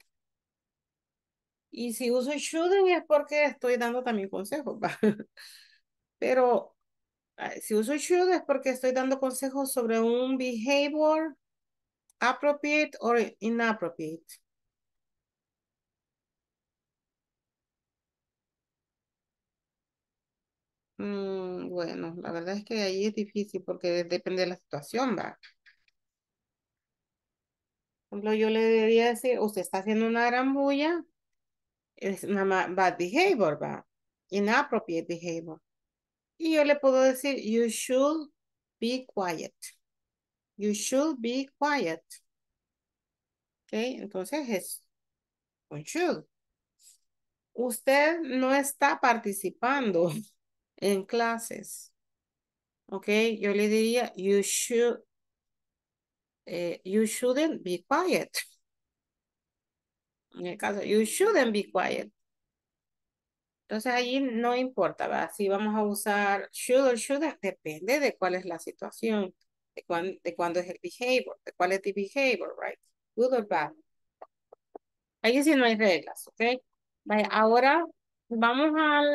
Y si uso shouldn't es porque estoy dando también consejos, ¿va? Pero si uso should es porque estoy dando consejos sobre un behavior appropriate or inappropriate. Bueno, la verdad es que ahí es difícil porque depende de la situación, ¿va? Por ejemplo, yo le debería decir, usted está haciendo una gran bulla, es una bad behavior, ¿va? Inappropriate behavior. Y yo le puedo decir, you should be quiet. You should be quiet. ¿Ok? Entonces es un should. Usted no está participando en clases. ¿Ok? Yo le diría, you shouldn't be quiet. En el caso, you shouldn't be quiet. Entonces ahí no importa, ¿va? Si vamos a usar should o shouldn't, depende de cuál es la situación. de cuándo es el behavior, de cuál es el behavior, right? Good or bad. Ahí sí no hay reglas, ¿ok? Vaya, ahora vamos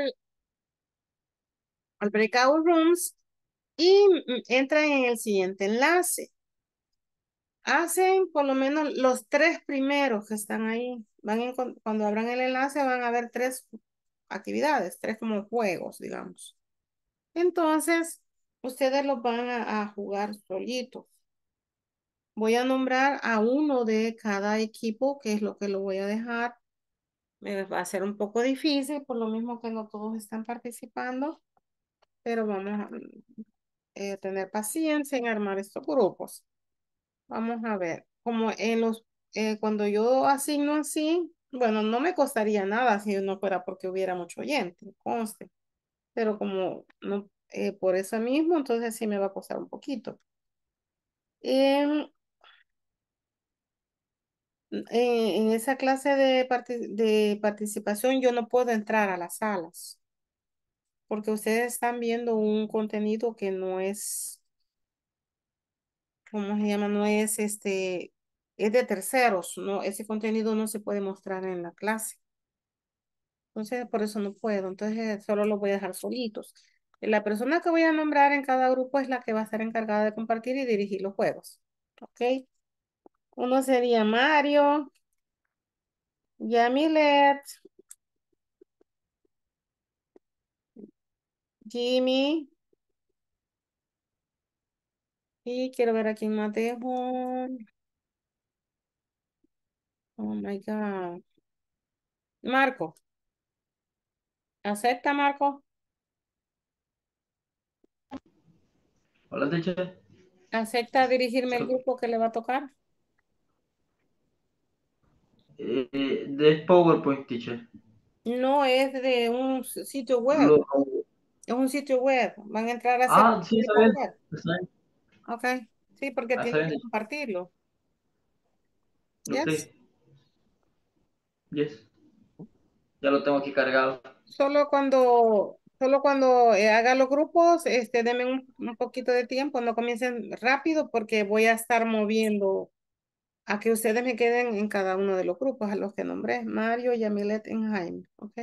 al breakout rooms y entran en el siguiente enlace. Hacen por lo menos los 3 primeros que están ahí. Cuando abran el enlace van a ver 3 actividades, 3 como juegos, digamos. Entonces, ustedes los van a jugar solitos. Voy a nombrar a uno de cada equipo, que es lo que lo voy a dejar. Me va a ser un poco difícil, por lo mismo que no todos están participando, pero vamos a tener paciencia en armar estos grupos. Vamos a ver, como cuando yo asigno así, bueno, no me costaría nada si no fuera porque hubiera mucho oyente, conste, pero como no, por eso mismo, entonces sí me va a costar un poquito. En esa clase de participación yo no puedo entrar a las salas porque ustedes están viendo un contenido que no es, ¿cómo se llama? No es es de terceros, no, ese contenido no se puede mostrar en la clase. Entonces, por eso no puedo. Entonces, solo los voy a dejar solitos. La persona que voy a nombrar en cada grupo es la que va a estar encargada de compartir y dirigir los juegos. ¿Ok? Uno sería Mario, Yamilet, Jimmy, y quiero ver a quién más dejo. Oh my God. Marco. ¿Acepta, Marco? Hola, teacher. ¿Acepta dirigirme el grupo que le va a tocar? De PowerPoint, teacher. No, es de un sitio web. Lo- Es un sitio web. Van a entrar a hacer sí, está tipo bien. web. Está bien. Ok. Sí, porque Está tienen bien, que teacher. compartirlo. Ok. Yes. Yes. Ya lo tengo aquí cargado. Solo cuando haga los grupos, denme un poquito de tiempo, no comiencen rápido porque voy a estar moviendo a que ustedes me queden en cada uno de los grupos a los que nombré. Mario, Yamilet y Jaime. Ok.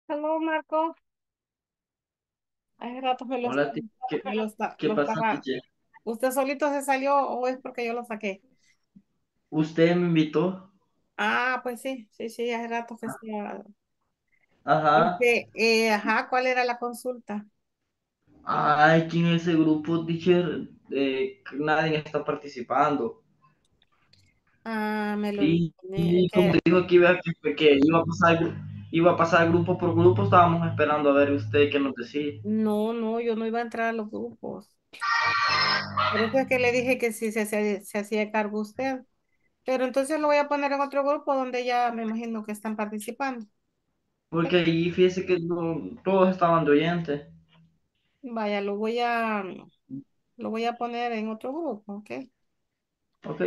Hello, Marco. Hace rato Hola, ¿qué lo pasa, estaba. teacher? ¿Usted solito se salió o es porque yo lo saqué? ¿Usted me invitó? Ah, pues sí, sí, sí, hace rato que sí. Ajá. Ajá, ¿cuál era la consulta? Ay, que en ese grupo, teacher, nadie está participando. Ah, me lo imaginé, Y como dijo que iba a pasar grupo por grupo, estábamos esperando a ver usted qué nos decía. No, no, yo no iba a entrar a los grupos. Por eso es que le dije que sí se hacía cargo usted. Pero entonces lo voy a poner en otro grupo donde ya me imagino que están participando. Porque ahí fíjese que todos estaban de oyentes. Vaya, lo voy a poner en otro grupo, ¿ok? Ok.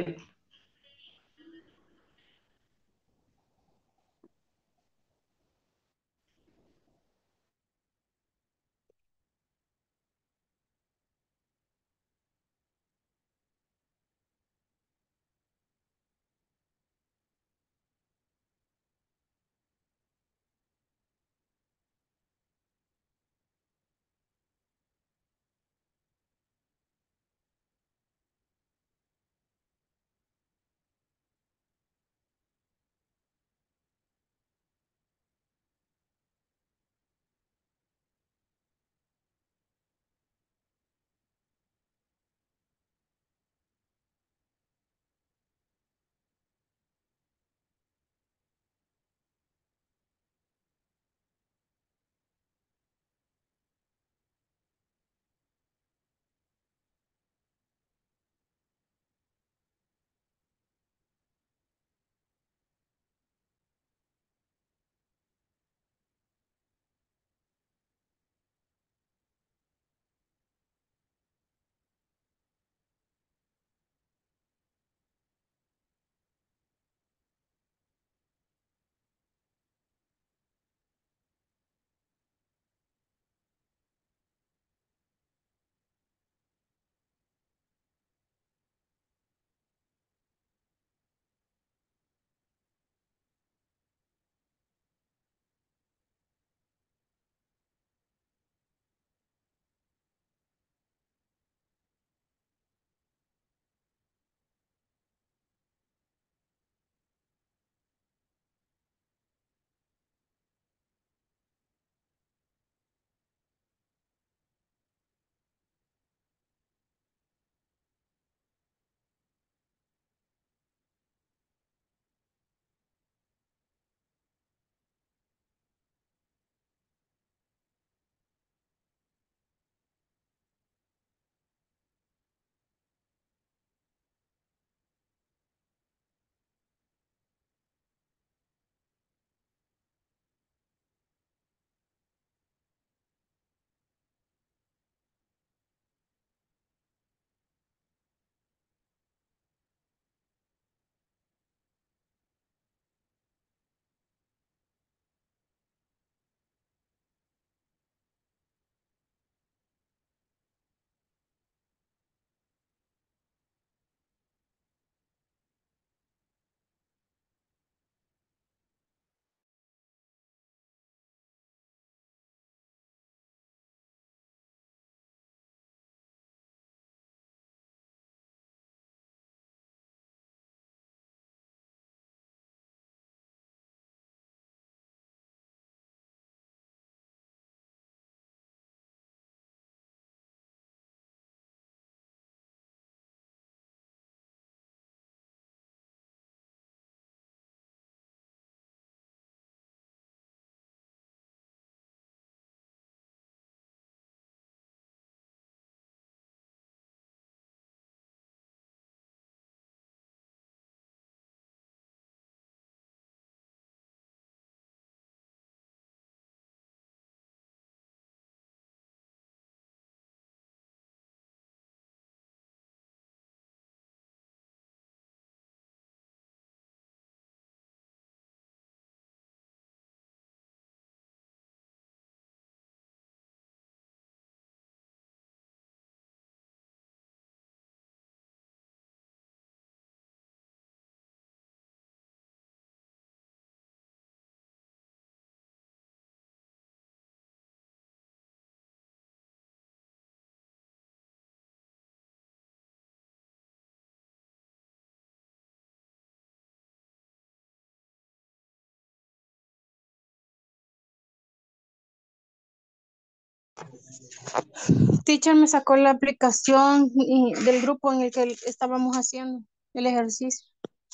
Teacher me sacó la aplicación del grupo en el que estábamos haciendo el ejercicio.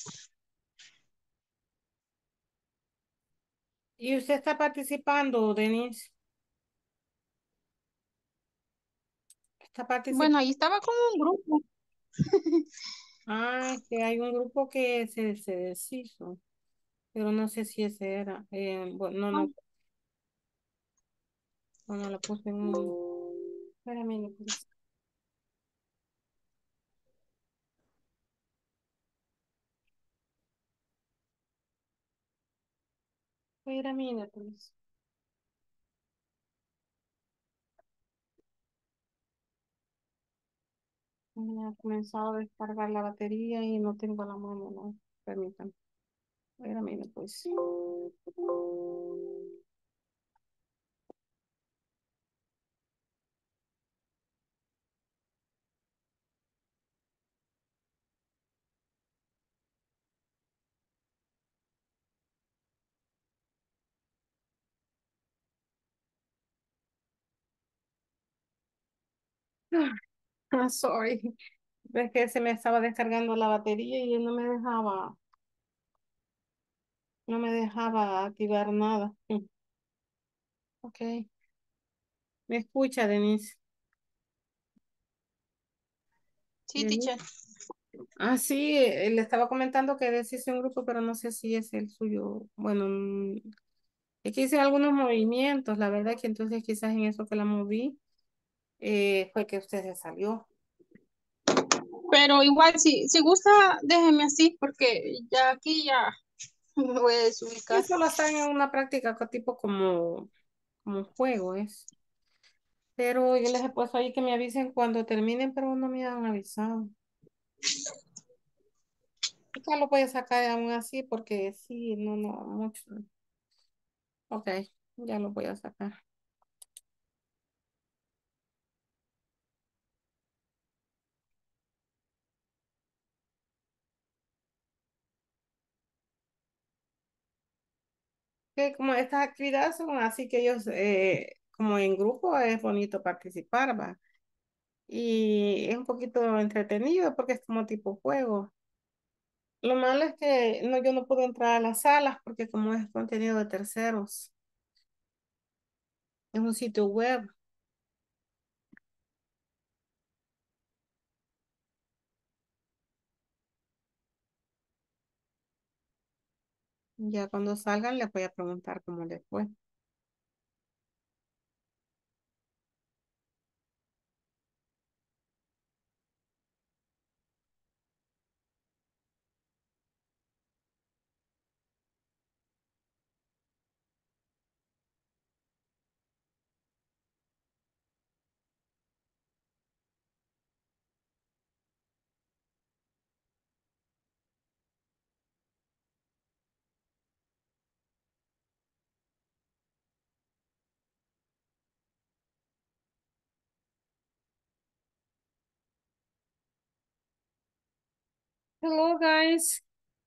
¿Y usted está participando, Denise? ¿Está participando? Bueno, ahí estaba como un grupo. Ah, es que hay un grupo que se deshizo, pero no sé si ese era. Bueno, no la puse en un... Espérame, no puse. Wait a minute, please. Me ha comenzado a descargar la batería y no tengo la mano, no. Permítanme. Wait a minute, please. I'm sorry. Es que se me estaba descargando la batería y no me dejaba activar nada. Ok. ¿Me escucha, Denise? Sí, Denise. teacher. Ah, sí, le estaba comentando que deshice un grupo, pero no sé si es el suyo. Bueno, es que hice algunos movimientos, la verdad que entonces quizás en eso que la moví, fue que usted se salió. Pero igual, si gusta, déjeme así, porque ya aquí ya me voy a Yo desubicar. solo están en una práctica tipo como un juego, es. Pero yo les he puesto ahí que me avisen cuando terminen, pero no me han avisado. Ya lo voy a sacar aún así porque sí, no, mucho. Ok, ya lo voy a sacar. Que como estas actividades son así que ellos, como en grupo, es bonito participar, va. Y es un poquito entretenido porque es como tipo juego. Lo malo es que no, yo no puedo entrar a las salas porque como es contenido de terceros, es un sitio web. Ya cuando salgan les voy a preguntar cómo les fue. Hello, guys.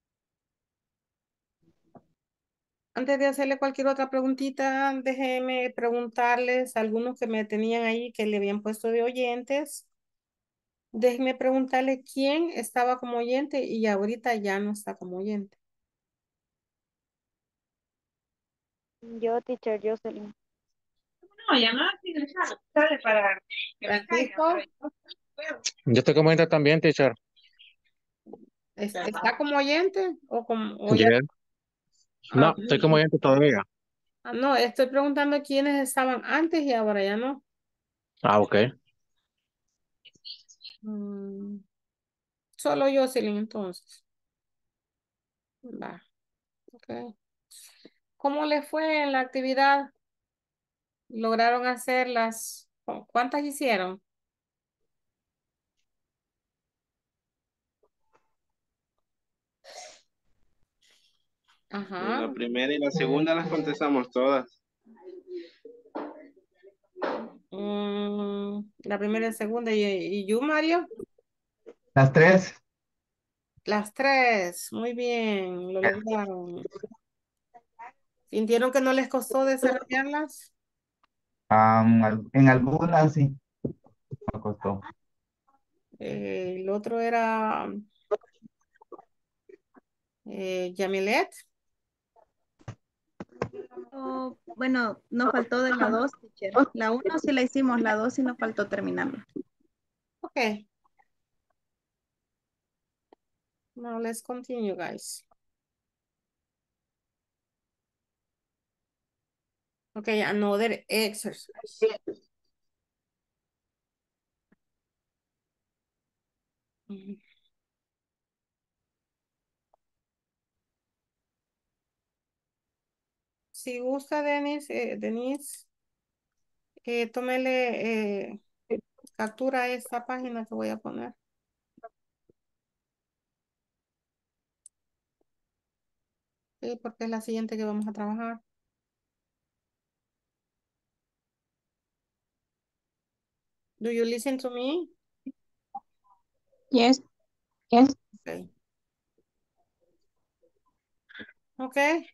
Antes de hacerle cualquier otra preguntita, déjenme preguntarles a algunos que me tenían ahí que le habían puesto de oyentes. Déjenme preguntarle quién estaba como oyente y ahorita ya no está como oyente. Yo, teacher Jocelyn. No, ya no sale para que me caiga, Francisco, pero yo puedo. Yo estoy como oyente también, teacher. ¿está como oyente o ya? Yes. Ah, No, estoy como oyente todavía. no, estoy preguntando quiénes estaban antes y ahora ya no. Ah, ok. Mm, solo Jocelyn entonces. Va, ok. ¿Cómo le fue en la actividad? ¿Lograron hacerlas? ¿Cuántas hicieron? Ajá. La primera y la segunda las contestamos todas. La primera y segunda. ¿Y you, Mario? Las tres. Las tres. Muy bien, lo lograron. ¿Sintieron que no les costó desarrollarlas? En algunas sí me costó. El otro era Yamilet. Oh, bueno, nos faltó de la 2, teacher. La 1 sí la hicimos, la 2 sí nos faltó terminarla. Okay. Now let's continue, guys. Okay, another exercise. Mhm. Si gusta, Denise, tómele captura a esta página que voy a poner. Sí, porque es la siguiente que vamos a trabajar. Do you listen to me? Yes, yes. Okay. Okay.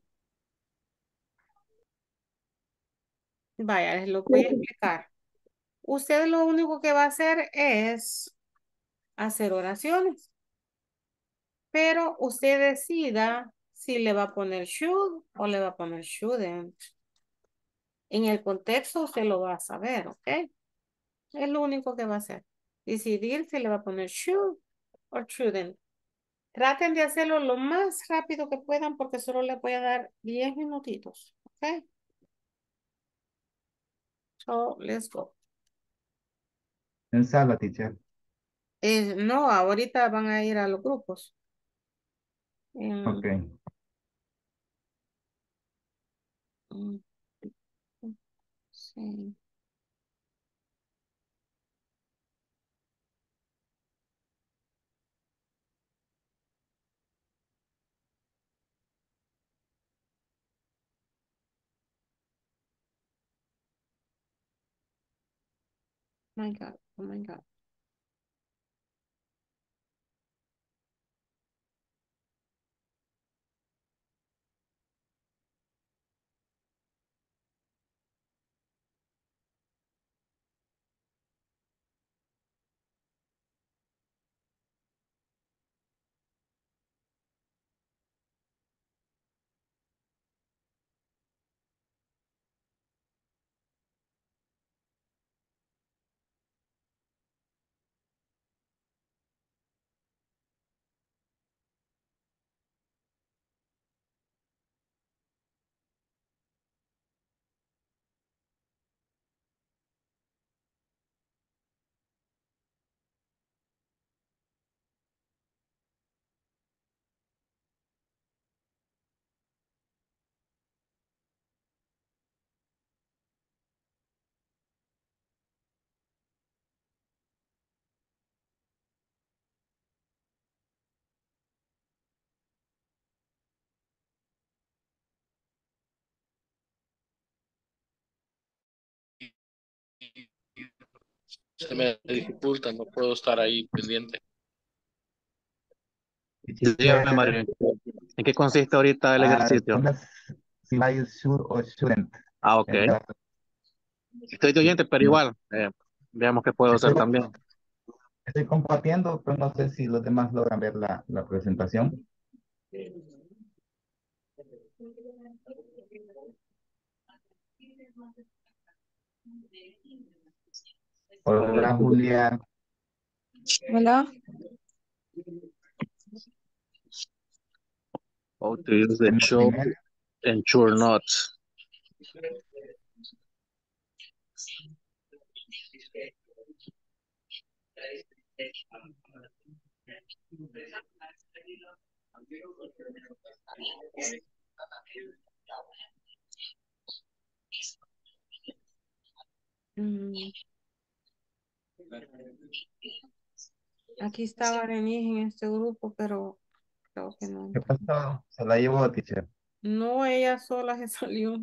Vaya, les lo voy a explicar. Usted lo único que va a hacer es hacer oraciones. Pero usted decida si le va a poner should o le va a poner shouldn't. En el contexto usted lo va a saber, ¿ok? Es lo único que va a hacer. Decidir si le va a poner should o shouldn't. Traten de hacerlo lo más rápido que puedan porque solo les voy a dar 10 minutitos, ¿ok? So, let's go. En sala, teacher. No, ahorita van a ir a los grupos. Ok. Mm, sí. My God, oh my God. Se me dificulta, no puedo estar ahí pendiente. Dígame, Mario, ¿en qué consiste ahorita el ejercicio? Si va a ir should o shouldn't. Ah, ok. Estoy de oyente, pero igual, veamos qué puedo hacer también. Estoy compartiendo, pero no sé si los demás logran ver la presentación. Hola, Julia. Hola. How to use the En la show primera, and sure not. Mm. Aquí estaba Denise en este grupo, pero creo que no. ¿qué pasó? Se la llevó, teacher. No, ella sola se salió.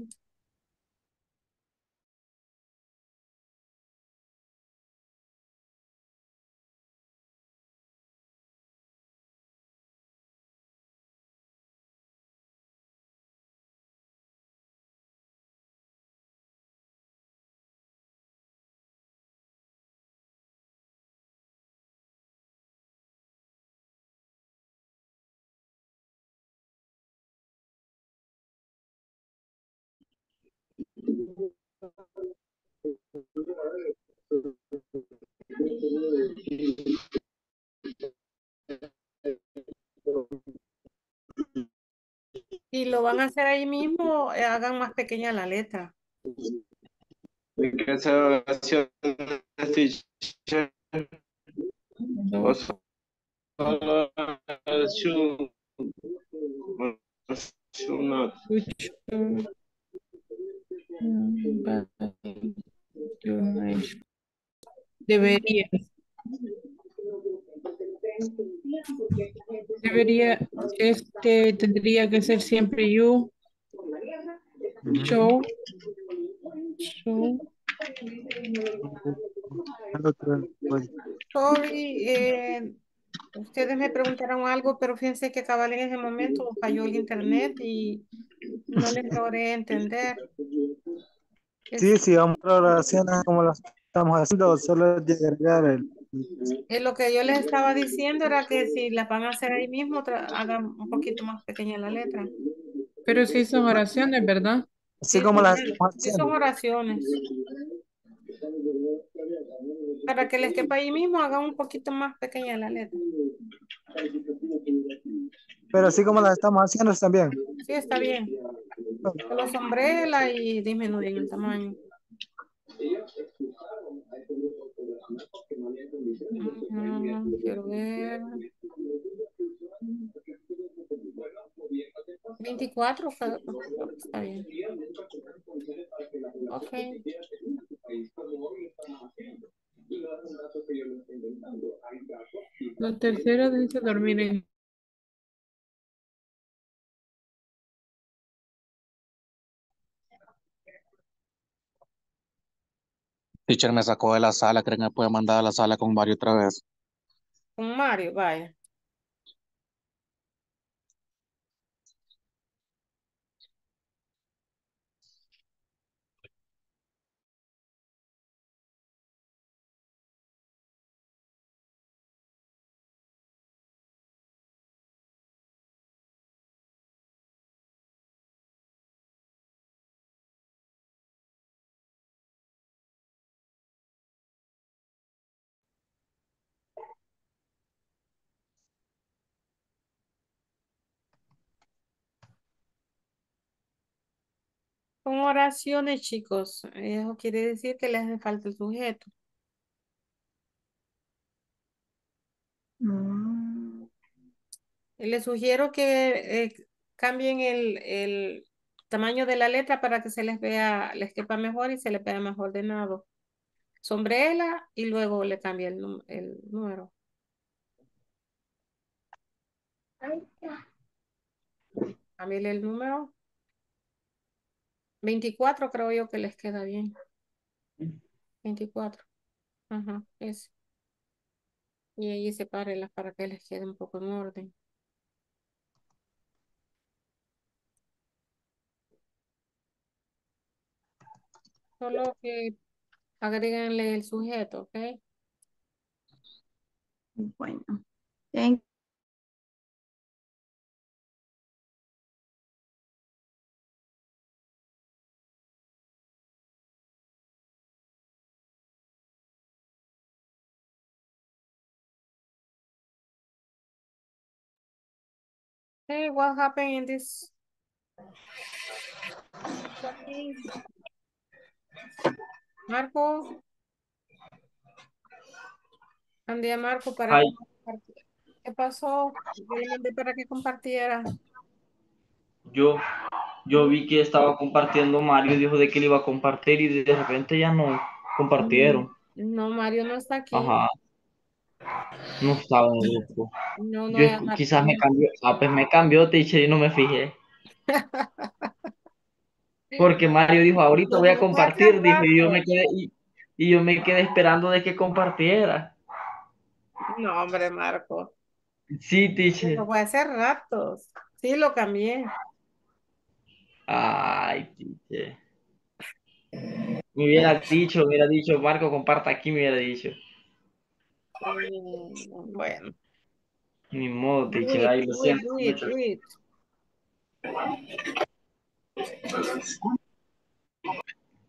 Si lo van a hacer ahí mismo, hagan más pequeña la letra. Hay que hacer oraciones, teacher. O solo should not. Debería. Tendría que ser siempre you. Show. Sorry, ustedes me preguntaron algo, pero fíjense que cabal en ese momento falló el internet y no les logré entender. Sí, sí, vamos a oraciones como las estamos haciendo, solo es de agregar el... Lo que yo les estaba diciendo era que si las van a hacer ahí mismo, hagan un poquito más pequeña la letra. Pero sí son oraciones, ¿verdad? Así como las estamos Sí son haciendo. oraciones. Para que les quepa ahí mismo, hagan un poquito más pequeña la letra. Pero así como las estamos haciendo también. Sí, está bien. Solo sombrela y disminuyen el tamaño. Quiero ver. 24 está bien. Ok. Lo tercero dice dormir en... Teacher me sacó de la sala, ¿creen que me puede mandar a la sala con Mario otra vez? Con Mario, vaya. Con oraciones, chicos. Eso quiere decir que les hace falta el sujeto. Les sugiero que cambien el tamaño de la letra para que se les vea, les quepa mejor y se les vea más ordenado. Sombrela y luego le cambia el número. Cámbiale el número. 24 creo yo que les queda bien. 24. Ajá, ese. Y ahí sepárelas para que les quede un poco en orden. Solo que agréguenle el sujeto, ¿ok? Bueno. Thank Hey, what happened in this? Marco. Andé a Marco para Ay, que compartiera. ¿Qué pasó? Yo le mandé para que compartiera. yo vi que estaba compartiendo Mario, dijo de que le iba a compartir y de repente ya no compartieron. No, Mario no está aquí. Ajá, no estaba en el grupo. No, no, Yo quizás me cambió, pues me cambió, teacher, y no me fijé. Porque Mario dijo, ahorita voy a Como fue hace compartir, dijo, y yo me rato. quedé, y yo me quedé esperando de que compartiera. No, hombre, Marco. Sí, teacher. Eso fue hace ratos. Sí, lo cambié. Ay, teacher. Me hubiera dicho, Marco, comparta aquí, me hubiera dicho. Bueno. Ni modo, Do teacher, it, ay, lo do it, siento do it, mucho. do it.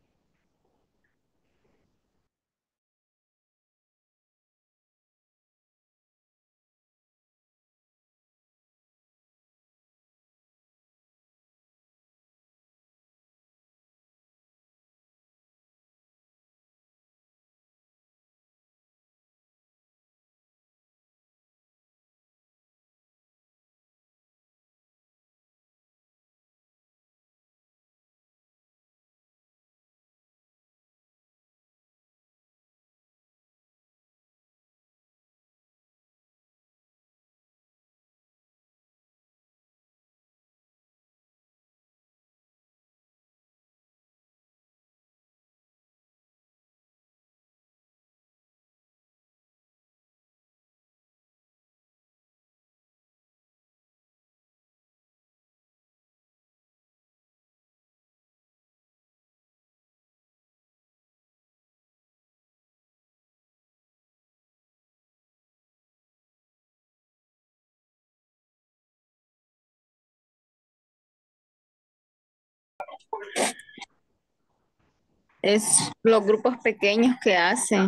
Es los grupos pequeños que hacen.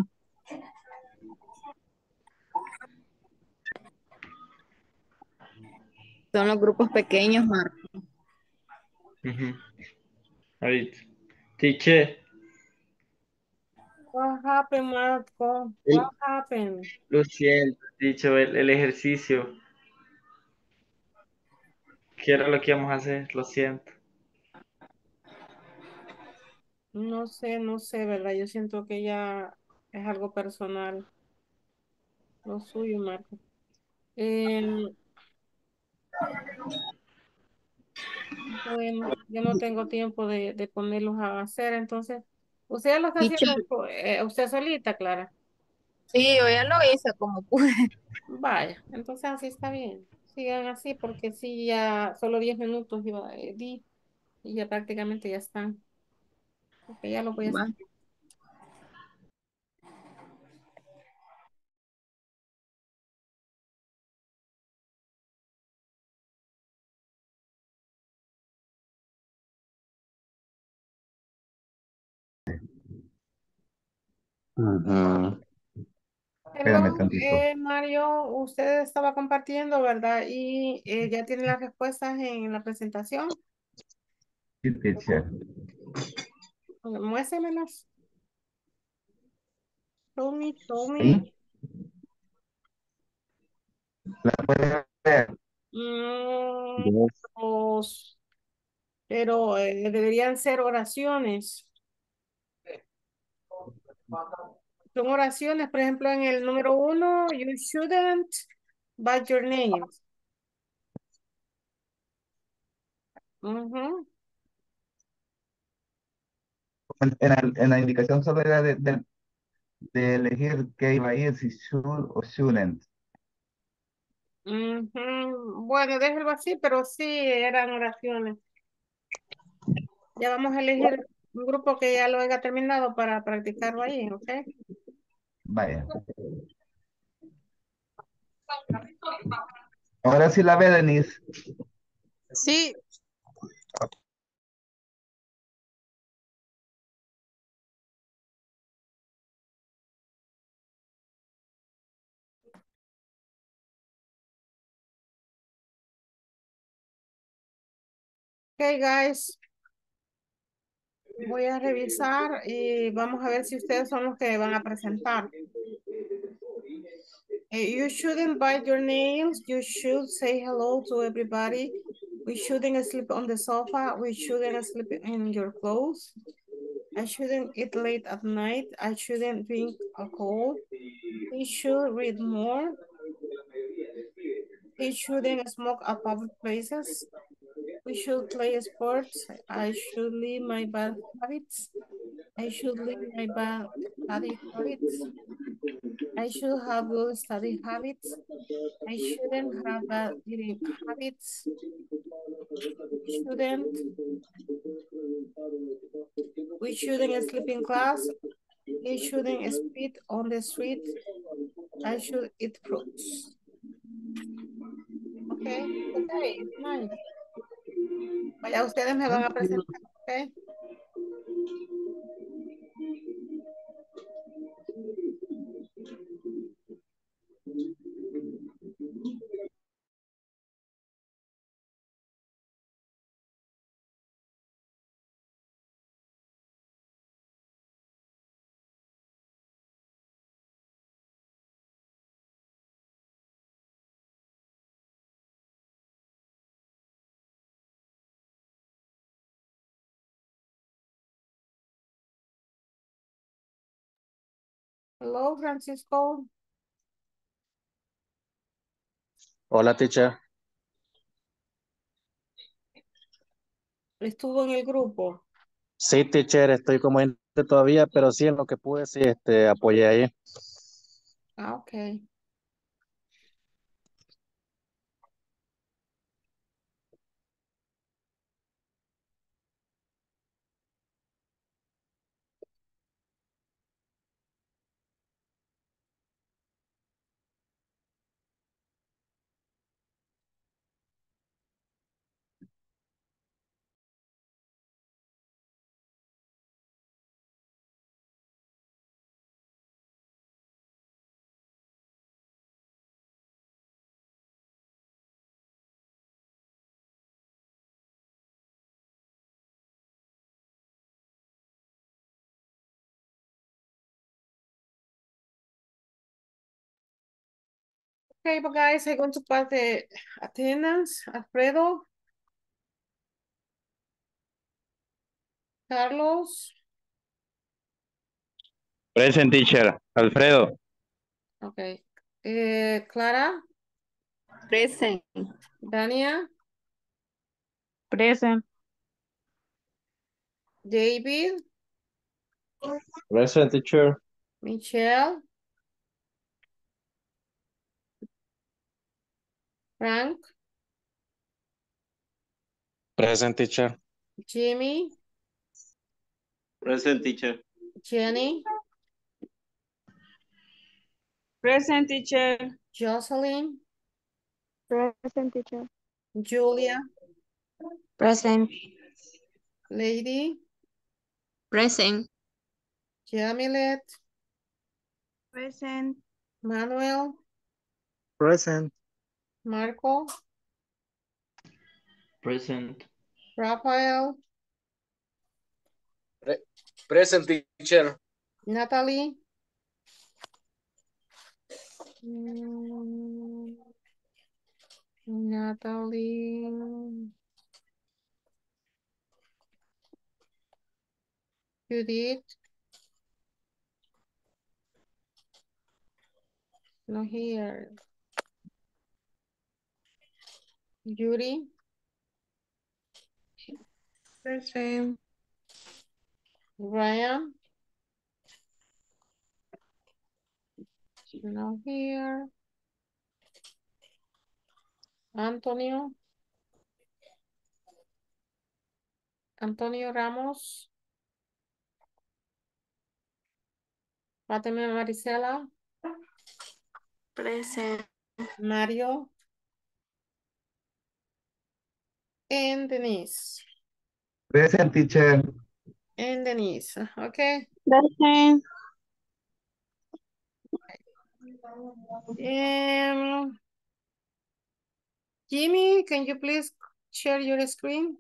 Son los grupos pequeños, Marco. Ahorita. Teacher, What happened, Marco? What happened? lo siento, dicho el ejercicio. ¿Qué era lo que íbamos a hacer? Lo siento. No sé, no sé, ¿verdad? Yo siento que ya es algo personal, lo suyo, Marco. Bueno, yo no tengo tiempo de ponerlos a hacer, entonces, usted ya lo está Teacher, haciendo usted solita, Clara. sí, yo ya lo hice como pude. Vaya, entonces así está bien. Sigan así porque sí, ya solo 10 minutos di y ya prácticamente ya están. Ok, ya lo voy a hacer. Va. Ujú. Espérame Hello, tantito. Mario, usted estaba compartiendo, ¿verdad? Y ya tiene las respuestas en la presentación. Sí, teacher. Muéstremelas. Show me, show me. Ahí, la puede ver. Mm, Yes. los- pero deberían ser oraciones. Son oraciones, por ejemplo, en el número 1, you shouldn't bite your nails. Ujú. En la indicación solo era de elegir qué iba a ir, si should o shouldn't. Ujú. Bueno, déjelo así, pero sí eran oraciones. Ya vamos a elegir un grupo que ya lo haya terminado para practicarlo ahí, ¿ok? Vaya. Ahora sí la ve, Denise. Sí, Ok, guys, voy a revisar y vamos a ver si ustedes son los que van a presentar. You shouldn't bite your nails. You should say hello to everybody. We shouldn't sleep on the sofa. We shouldn't sleep in your clothes. I shouldn't eat late at night. I shouldn't drink alcohol. He should read more. He shouldn't smoke at public places. We should play sports. I should leave my bad habits. I should leave my bad study habits. I should have good study habits. I shouldn't have bad eating habits. Shouldn't. We shouldn't sleep in class. He shouldn't spit on the street. I should eat fruits. Okay, okay, it's nice. Vaya, ustedes me van a presentar, ¿ok? Hello, Francisco. Hola, teacher. Estuvo en el grupo. Sí, teacher, estoy como en todavía, pero sí en lo que pude, sí, apoyé ahí. Ah, ok. Okay, but guys, I'm going to pass the attendance. Alfredo, Carlos, Present, teacher. Alfredo. okay. Clara, Present. Dania, Present. David, Present, teacher. Michelle, Frank, Present, teacher. Jimmy, Present, teacher. Jenny, Present, teacher. Jocelyn, Present, teacher. Julia, Present. Lady, Present. Jamilet, Present. Manuel, Present. Marco, Present. Rafael, Present, teacher. Natalie, Natalie, Judith, no here, Yuri, Present. Ryan, no here, Antonio, Antonio Ramos, Fátima Marisela, Present. Mario, and Denise. Present, teacher. And Denise, okay. Present. Jimmy, can you please share your screen?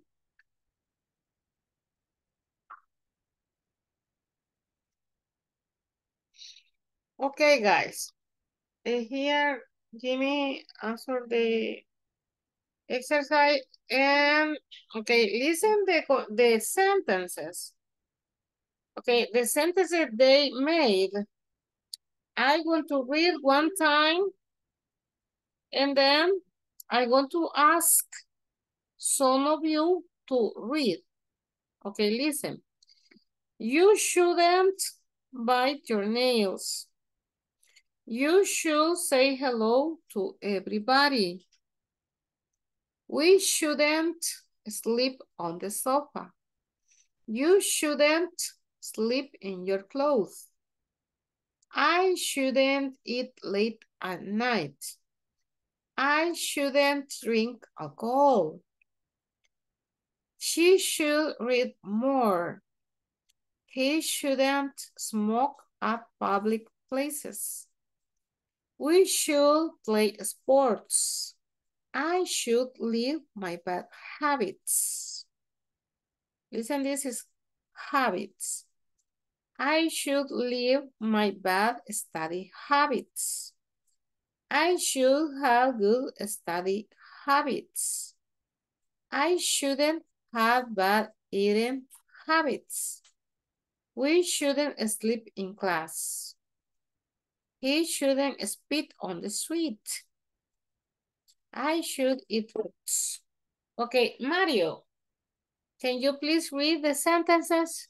Okay, guys. Here, Jimmy answered the exercise and okay, listen the sentences. Okay, the sentences they made. I want to read one time and then I want to ask some of you to read. Okay, listen. You shouldn't bite your nails. You should say hello to everybody. We shouldn't sleep on the sofa. You shouldn't sleep in your clothes. I shouldn't eat late at night. I shouldn't drink alcohol. She should read more. He shouldn't smoke at public places. We should play sports. I should leave my bad habits. Listen, this is habits. I should leave my bad study habits. I should have good study habits. I shouldn't have bad eating habits. We shouldn't sleep in class. He shouldn't spit on the street. I should eat fruits. Okay, Mario, can you please read the sentences?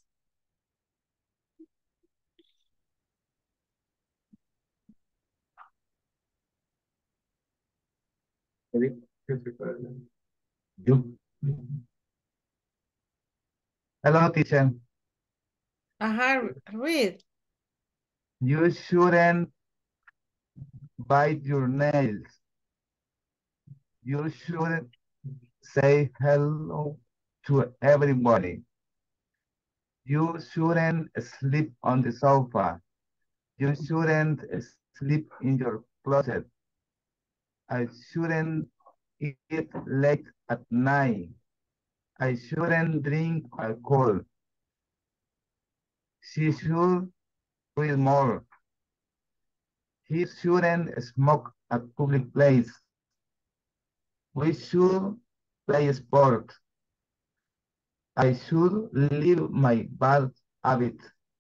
Hello, teacher. Read. You shouldn't bite your nails. You shouldn't say hello to everybody. You shouldn't sleep on the sofa. You shouldn't sleep in your closet. I shouldn't eat late at night. I shouldn't drink alcohol. She should read more. He shouldn't smoke a public place. We should play sport. I should leave my bad habit.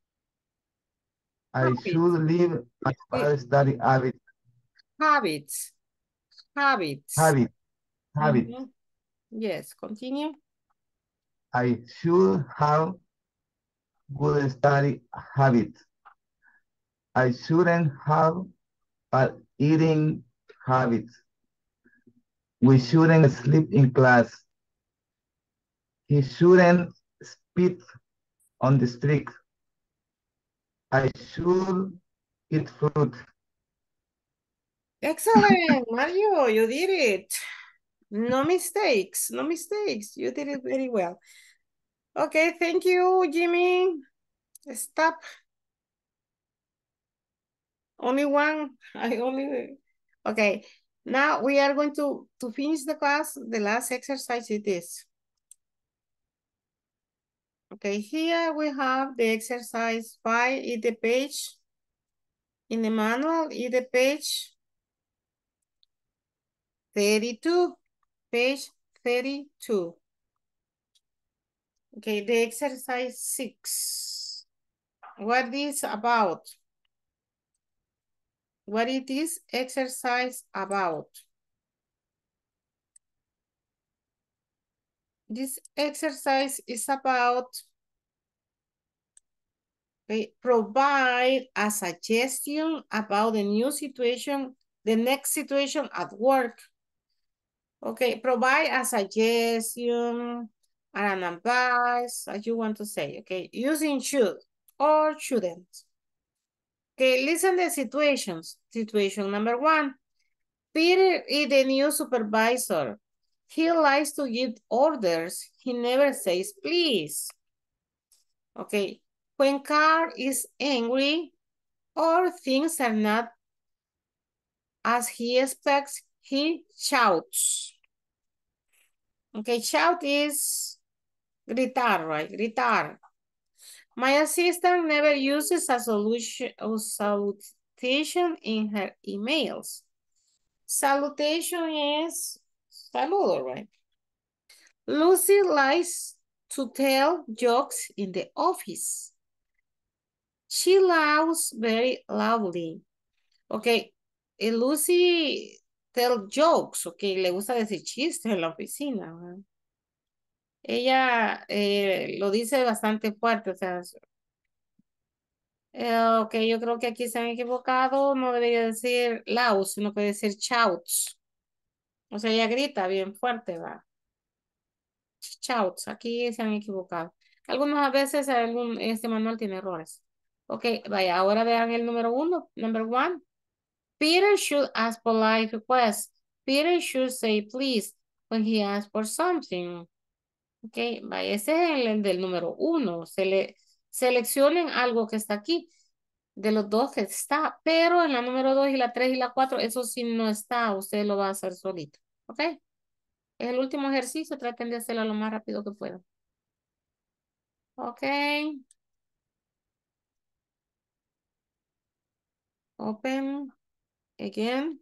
I should leave my bad study habit. Habits. Habits. Habit. Habit. Mhm. Yes, continue. I should have good study habit. I shouldn't have bad eating habit. We shouldn't sleep in class. He shouldn't spit on the street. I should eat fruit. Excellent, Mario, you did it. No mistakes, no mistakes. You did it very well. Okay, thank you, Jimmy. Stop. Only one. I only. Okay, now we are going to finish the class. The last exercise is this. Okay, here we have the exercise 5 in the page. In the manual, in the page 32. Page 32. Okay, the exercise 6. What is about? What is this exercise about? This exercise is about provide a suggestion about the new situation, the next situation at work. Okay, provide a suggestion, an advice, as you want to say, okay, using should or shouldn't. Okay, listen the situations. Situation number 1. Peter is the new supervisor. He likes to give orders. He never says please. Okay, when Carl is angry or things are not as he expects, he shouts. Okay, shout is gritar, right? Gritar. My assistant never uses a solution or salutation in her emails. Salutation is saludo, right? Lucy likes to tell jokes in the office. She laughs very loudly. Okay, Lucy tell jokes, okay, le gusta decir chistes en la oficina, ¿verdad? Ella lo dice bastante fuerte, o sea, ok, yo creo que aquí se han equivocado, no debería decir loud, sino que decir shouts. O sea, ella grita bien fuerte, va. Shouts, aquí se han equivocado. Algunas veces este manual tiene errores. Ok, vaya, ahora vean el número 1, number 1. Peter should ask polite requests. Peter should say please when he asks for something. Ok, vaya, ese es el del número 1. Seleccionen algo que está aquí. De los dos que está, pero en la número 2 y la 3 y la 4, eso sí no está. Usted lo va a hacer solito. Ok. Es el último ejercicio. Traten de hacerlo lo más rápido que puedan. Ok. Open. Again.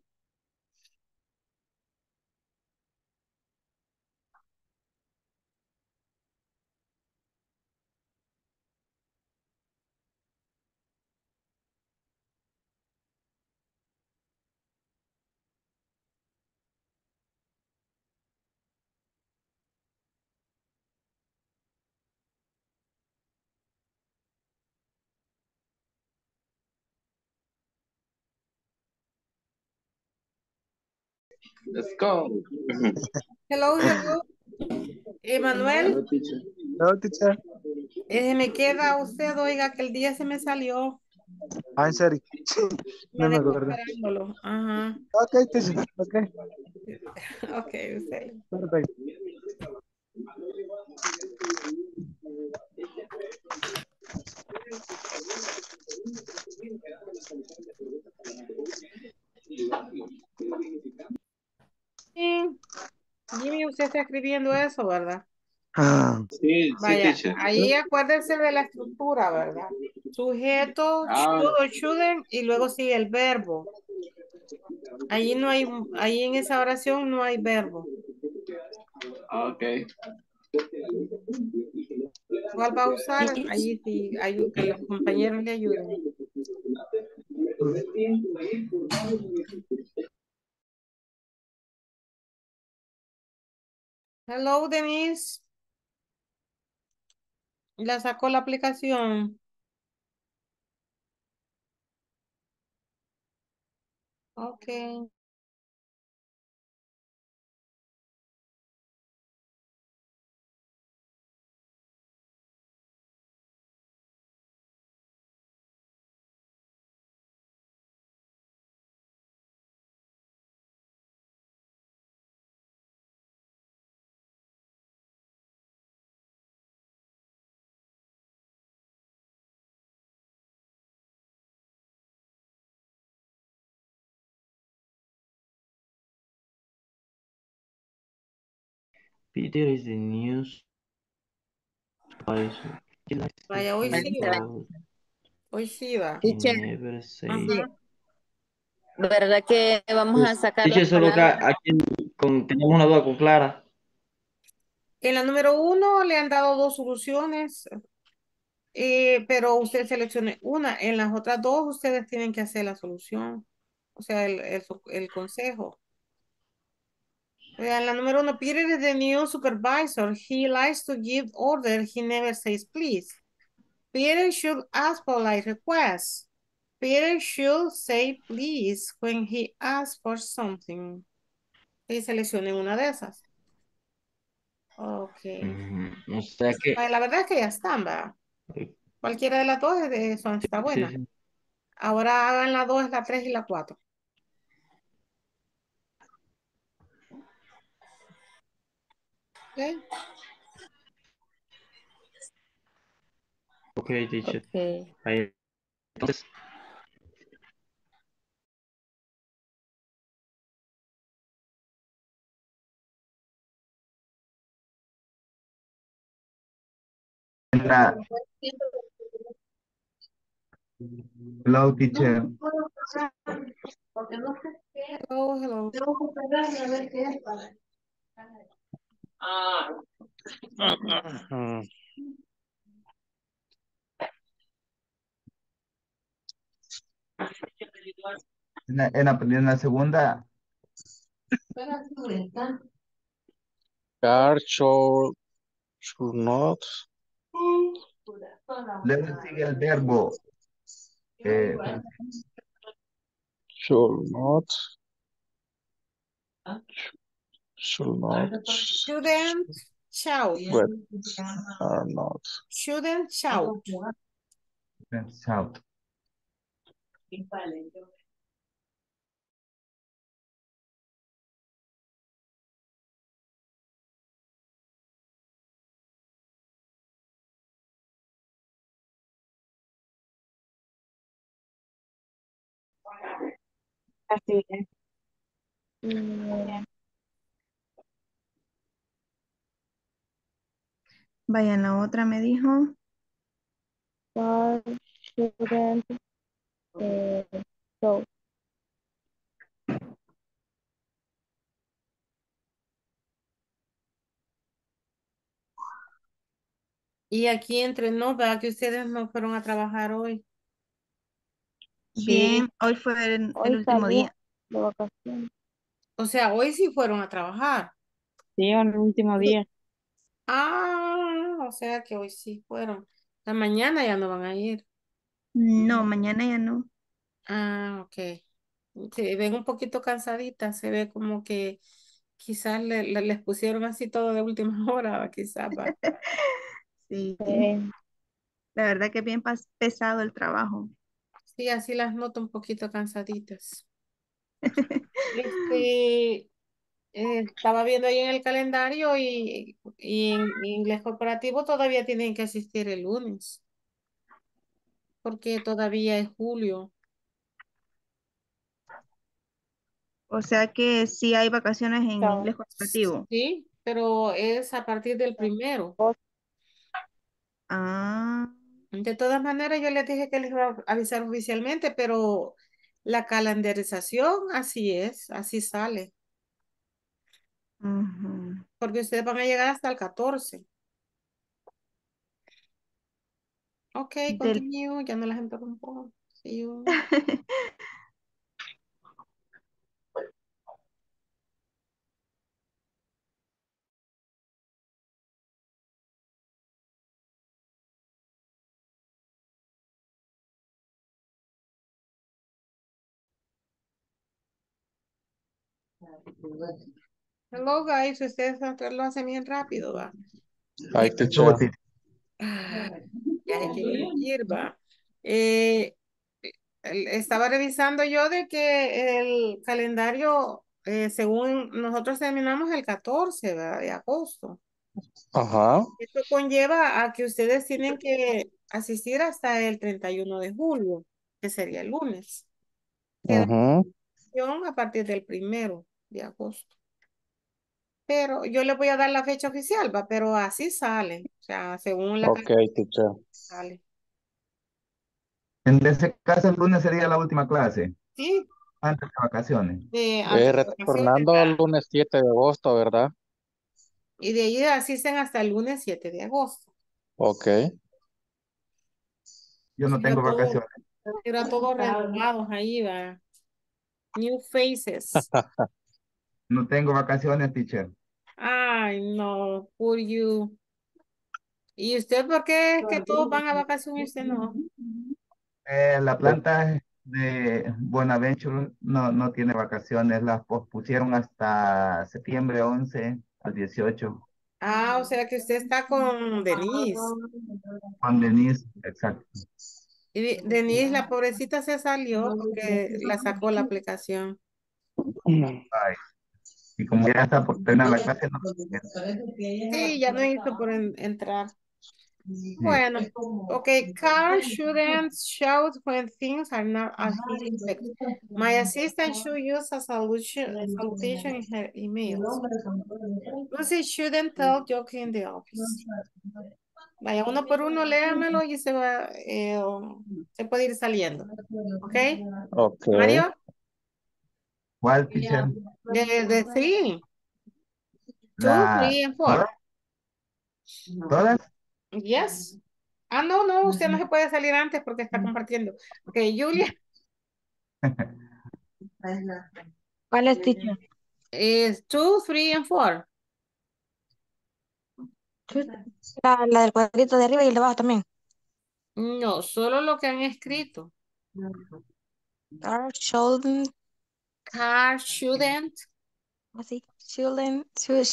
Let's go. Hello, hello. Emanuel. No, teacher. Me queda usted, oiga, que el día se me salió. Ah, en serio. Me No me dejó acuerdo. esperándolo. Ajá. Ok, teacher. Ok. Ok, usted. Perfecto. Sí. Jimmy, usted está escribiendo eso, ¿verdad? Sí, Vaya, teacher. ahí acuérdense de la estructura, ¿verdad? Sujeto, should o shouldn't, y luego sigue el verbo. Ahí no hay, ahí en esa oración no hay verbo. Ok. ¿Cuál va a usar? Ahí sí, que los compañeros le ayuden. Hello, Denise. La sacó la aplicación. Ok. Peter is the news supervisor. He likes to Vaya, hoy hear sí va. God. Hoy sí va. He Teacher, never say. Ajá. ¿verdad que vamos a sacar las Teacher, solo que palabras? aquí tenemos una duda con Clara. En la número 1 le han dado 2 soluciones, pero usted seleccione una. En las otras 2 ustedes tienen que hacer la solución. O sea, el consejo. En la número 1, Peter is the new supervisor. He likes to give order. He never says please. Peter should ask polite requests. Peter should say please when he asks for something. Y seleccionen una de esas. Ok. O sea que... La verdad es que ya están, ¿va? Cualquiera de las dos está buena. Sí. Ahora hagan la 2, la 3 y la 4. ¿Ok? Ok, teacher. Ok. Ahí. Entonces, La, hello, teacher. Hello, hello. En la segunda, Car should not. luego sigue el verbo. eh, Should not. Should not. Shouldn't shout. But are not. Shouldn't shout. shout. Así es. Mm, Vaya, en la otra me dijo, God shouldn't show. Y aquí entre nos, ¿verdad? Que ustedes no fueron a trabajar hoy. bien, hoy fue el Hoy último salí día. de vacaciones. O sea, hoy sí fueron a trabajar. Sí, el último día. Ah, o sea que hoy sí fueron. La mañana ya no van a ir. No, mañana ya no. Ah, ok. Se ven un poquito cansaditas, se ve como que quizás les pusieron así todo de última hora, ¿va? Quizás va. Sí, Sí. la verdad que es bien pesado el trabajo. Sí, así las noto un poquito cansaditas. Este, estaba viendo ahí en el calendario y en inglés corporativo todavía tienen que asistir el lunes, porque todavía es julio. O sea que sí hay vacaciones en Chao. inglés corporativo. Sí, pero es a partir del 1. Ah, De todas maneras, yo les dije que les iba a avisar oficialmente, pero La calendarización, así es, así sale. Ujú. Porque ustedes van a llegar hasta el 14. Ok, Del continue, ya no las interrumpo. See you. Hello, guys, ustedes lo hacen bien rápido, ¿va? Ay, Estuvo, teacher. Ah, ya se quieren ir, ¿va? Estaba revisando yo de que el calendario, según nosotros terminamos el 14, ¿verdad? De agosto. Ajá. Esto conlleva a que ustedes tienen que asistir hasta el 31 de julio, que sería el lunes. Queda Ujú. sesión a partir del 1 de agosto. Pero yo le voy a dar la fecha oficial, ¿va? Pero así sale. O sea, según la Ok, teacher. sale. en ese caso, el lunes sería la última clase, Sí, antes de vacaciones. antes de vacaciones, Retornando al ¿verdad? lunes 7 de agosto, ¿verdad? Y de ahí asisten hasta el lunes 7 de agosto. Ok. Yo no tengo vacaciones. Era todos renovados ahí, va. New faces. No tengo vacaciones, teacher. Ay, no, poor you. ¿Y usted por qué es que todos van a vacaciones y usted no? La planta de Bonaventure no tiene vacaciones, las pospusieron hasta septiembre 11 al 18. Ah, o sea que usted está con Denise. Juan Denis, exacto. Y Denise, la pobrecita se salió porque la sacó la aplicación. Ay, y como ya está por terminar la clase, no. Sí, ya no hizo por entrar. Sí. Bueno, okay. Carl shouldn't shout when things are not as he expects. My assistant should use a salutation in her emails. Lucy shouldn't tell joke in the office. Vaya, uno por uno, léamelo y se va, se puede ir saliendo. ¿Ok? Ok. Mario, ¿Cuál, teacher? de 3, 2, La, 3, and 4. ¿todas? ¿Todas? Yes. Ah, no, usted no se puede salir antes porque está compartiendo. Ok, Julia. ¿Cuál es, teacher? Es 2, 3, and 4. La del cuadrito de arriba y el de abajo también. No, solo lo que han escrito. Carl shouldn't, Car shouldn't. así, shouldn't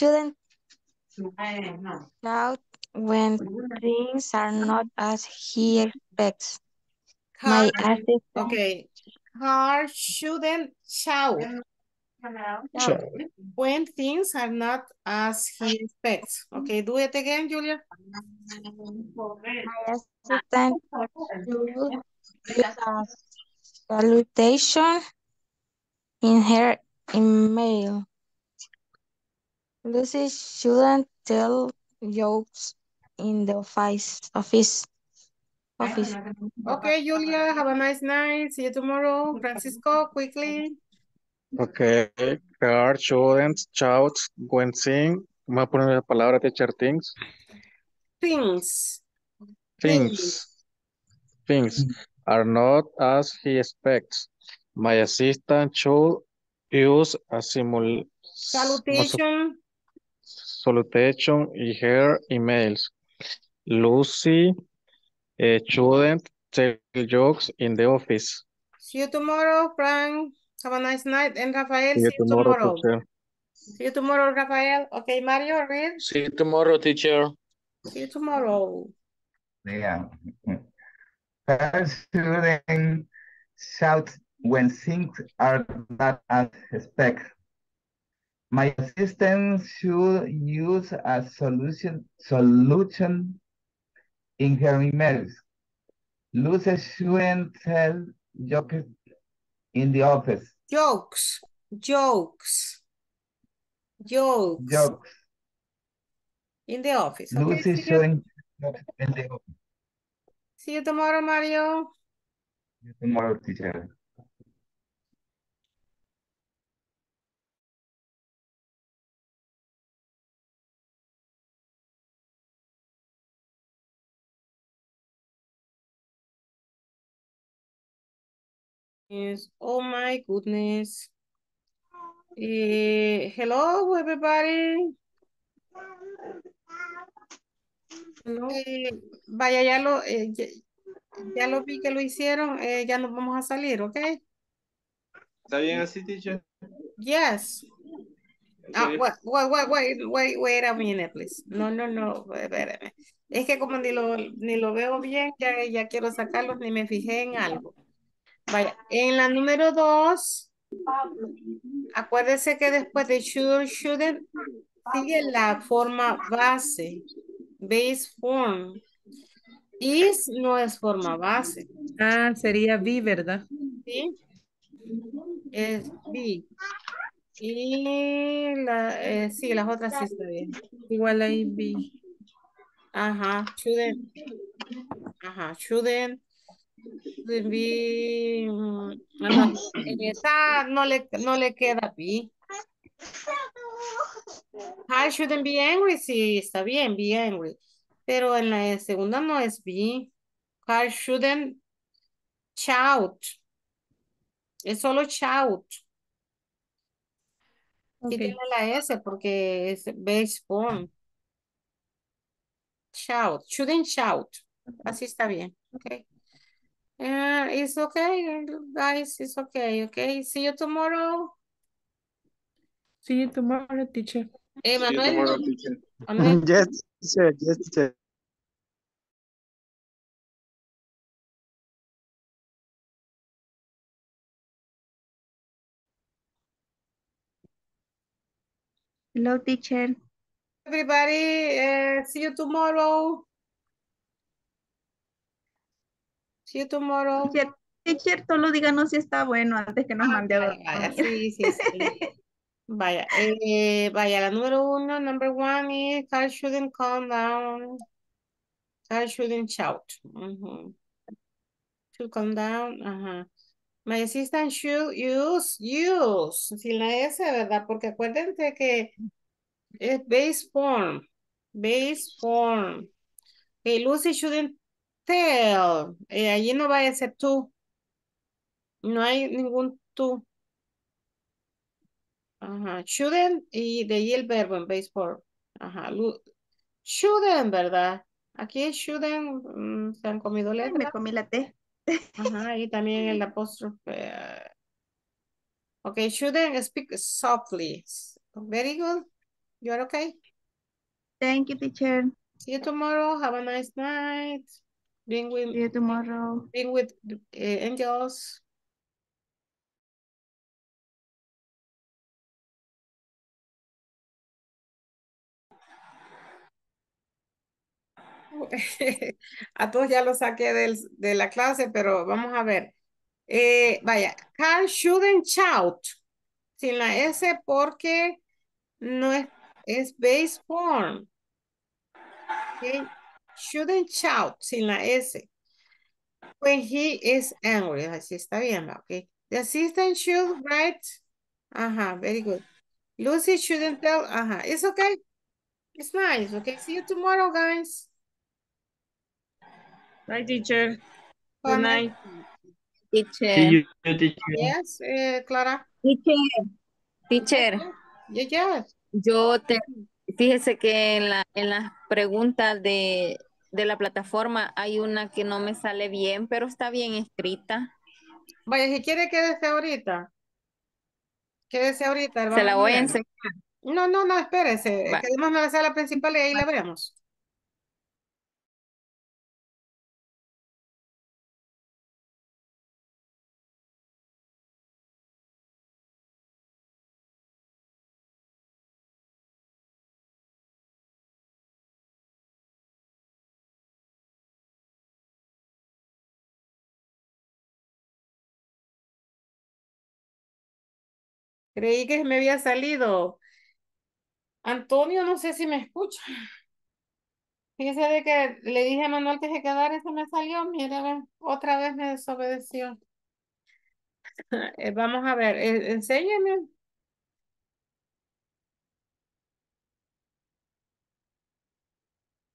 shout when things are not as he expects. My Car, assistant okay. Car shouldn't shout shout when things are not as he expects. Okay, do it again, Julia. my assistant should use a salutation in her email. Lucy shouldn't tell jokes in the office. Okay, Julia, have a nice night. See you tomorrow. Francisco, quickly. Ok. Carl shouldn't shout when sing. Vamos a poner la palabra teacher things. Things. Things are not as he expects. My assistant should use a Salutation. salutation in her emails. Lucy shouldn't tell jokes in the office. See you tomorrow, Frank. Have a nice night. And Rafael, See you see you tomorrow, tomorrow. teacher. See you tomorrow, Rafael. Okay, Mario, read. See you tomorrow, teacher. See you tomorrow. Yeah. Carl shouldn't shout when things are not as expected. My assistant should use a solution in her emails. Lucy shouldn't tell jokes in the office. Jokes. Jokes. In the office. Okay, Lucy shouldn't jokes in the office. See you tomorrow, Mario. Tomorrow, teacher. Oh my goodness. Hello, everybody. Vaya, ya lo vi que lo hicieron. Ya nos vamos a salir, ¿ok? ¿Está bien así, teacher? Yes. Ah, Ok. wait a minute, please. No, espérame. Es que como ni lo veo bien, ya quiero sacarlos, ni me fijé en algo. Vaya, en la número 2, acuérdese que después de should, shouldn't, sigue la forma base, base form. Is no es forma base. Ah, sería be, ¿verdad? ¿Sí? Es be. Y sí, las otras sí está bien. Igual ahí be. Ajá, shouldn't. Ajá, shouldn't be. No, en esa no le queda be. I shouldn't be angry, sí, está bien, be angry. Pero en la segunda no es be. I shouldn't shout. Es solo shout. Ok. Quítale la S porque es base form. Shout. Shouldn't shout. Así está bien. Okay. It's okay, guys. It's okay. Okay. See you tomorrow. See you tomorrow, teacher. See you tomorrow, teacher. Manuel. Yes, teacher. Yes, teacher. Hello, teacher. Everybody, see you tomorrow. See you tomorrow. Teacher, solo díganos si está bueno antes que nos mande a Vaya, dormir. sí. Vaya, vaya, la número 1, number 1 is car shouldn't calm down. Car shouldn't shout. Should calm down. Ajá. My assistant should use. Sin la S, ¿verdad? Porque acuérdense que es base form. Base form. Lucy shouldn't tell. Allí no vaya a ser tú. No hay ningún tú. Ajá. Shouldn't y de ahí el verbo en base form. Ajá. Shouldn't, ¿verdad? Aquí es shouldn't. Se han comido Ay, me letras. comí la T. Ajá. Y también el apóstrofe. Okay. Shouldn't speak softly. Very good. You're okay. Thank you, teacher. See you tomorrow. Have a nice night. See you tomorrow. Being with angels. A todos ya los saqué de la clase, pero vamos a ver. Vaya, Carl shouldn't shout. Sin la S porque no es base form. Okay. Shouldn't shout sin la S. When he is angry. Así está bien, ¿va? Okay. The assistant should write. Ajá, very good. Lucy shouldn't tell. Ajá, it's okay. It's nice. Okay, see you tomorrow, guys. Bye, teacher. Good Good night. Teacher. See you, teacher. Yes, Clara. Teacher. Yes. Fíjese que en las preguntas de la plataforma hay una que no me sale bien, pero está bien escrita. Vaya, si quiere, quédese ahorita. Quédese ahorita, Se la vamos a voy a ver. enseñar. No, espérese. Va. Quedémonos en la sala principal y ahí la vemos. Creí que me había salido. Antonio, no sé si me escucha. Fíjese de que le dije a Manuel que se quedara y se me salió. Mire, ve, otra vez me desobedeció. Vamos a ver, enséñeme.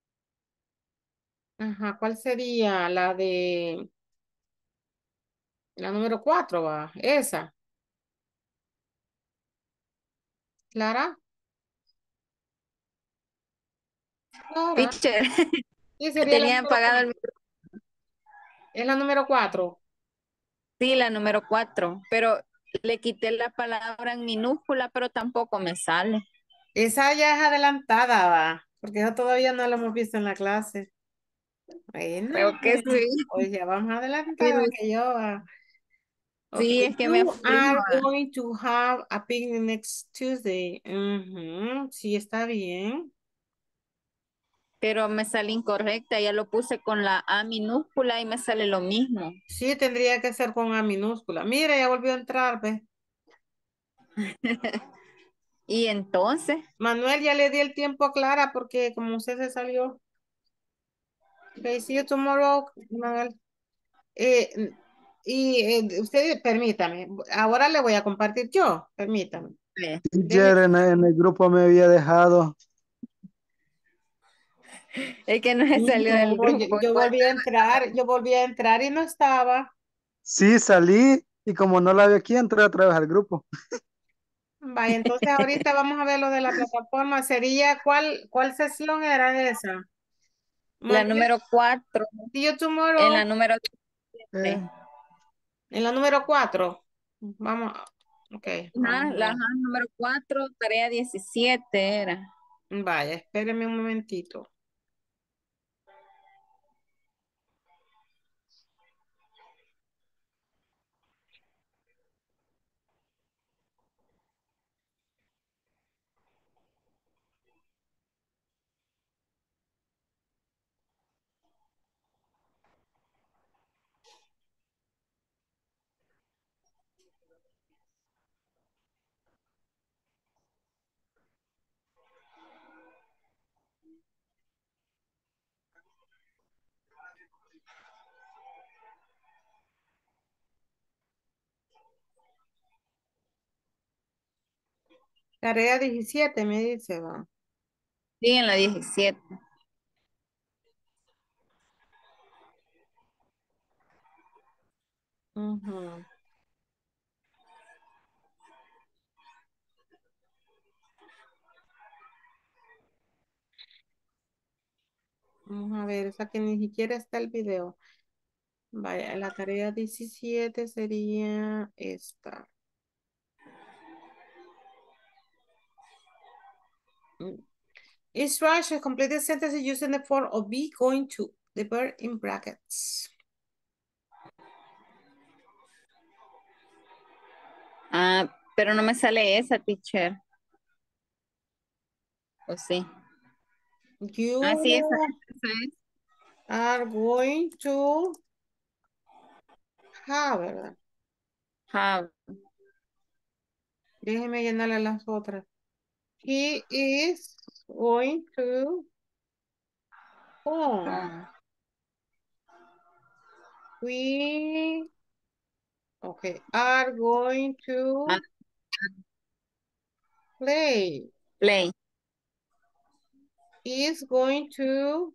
Ajá, ¿cuál sería? La de La número 4 va, esa. Clara. Clara. Teacher, Sí, sería la tenía número apagado 4. el micrófono. Es la número 4. Sí, la número 4, pero le quité la palabra en minúscula, pero tampoco me sale. Esa ya es adelantada, va. Porque eso todavía no lo hemos visto en la clase. Bueno, Creo que sí, pues ya vamos pero adelantada que yo. Va. sí, Okay, es que me you fui. are going to have a picnic next Tuesday. Ujú, sí, está bien. Pero me sale incorrecta, ya lo puse con la A minúscula y me sale lo mismo. Sí, tendría que ser con A minúscula. Mira, ya volvió a entrar, ¿ves? Y entonces, Manuel, ya le di el tiempo a Clara porque como usted se salió. Okay, see you tomorrow, Manuel. Usted, permítame, ahora le voy a compartir yo, permítame. Teacher, en el grupo me había dejado. es que no se salió del No, grupo. yo volví a entrar y no estaba. Sí, salí y como no la veo aquí, entré otra vez al grupo. Vaya, entonces ahorita vamos a ver lo de la plataforma. Sería, ¿cuál sesión era esa? La Manuel, número 4, see you en la tomorrow. número 7. Eh, En la número 4. Vamos, ok, Ajá, vamos a la ver. número 4, tarea 17 era. Vaya, espéreme un momentito. Tarea 17 me dice, va. Sí, en la 17. Ujú. Vamos a ver, esa que ni siquiera está el video. Vaya, la tarea 17 sería esta. Mm. Is Rush a completed sentence using the form of be going to, the verb in brackets. Ah, pero no me sale esa, teacher. ¿O sí? Ah, sí, esa You es. are going to have, ¿verdad? Have. Déjeme llenarle las otras. He is going to home. Ah, We, okay, are going ah, to play. play. Is going to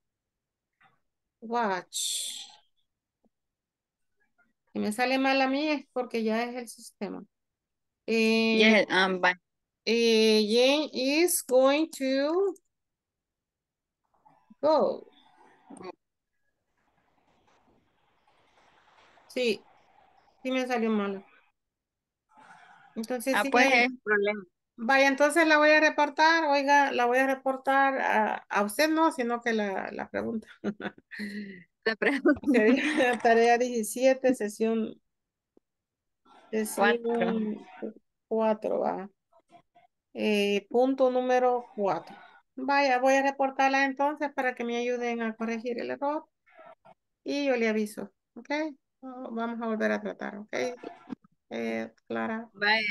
watch. Si me sale mal a mí es porque ya es el sistema. Yes, bye. Jane is going to go. Sí, sí me salió mal. Entonces Ah, sí, pues es problema. vaya, entonces la voy a reportar, oiga, la voy a reportar a usted no, sino que la pregunta. Te pregunto. Sería tarea 17, sesión 4. 4, va. Punto número 4. Vaya, voy a reportarla entonces para que me ayuden a corregir el error y yo le aviso, ¿ok? Vamos a volver a tratar, ¿ok? Clara. Vaya,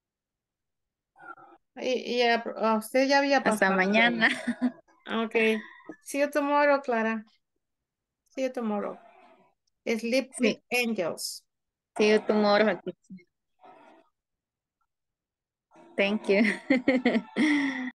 Y a usted ya había hasta pasado. mañana. Ok. See you tomorrow, Clara. See you tomorrow. Sleep with Sí, angels. see you tomorrow. Thank you.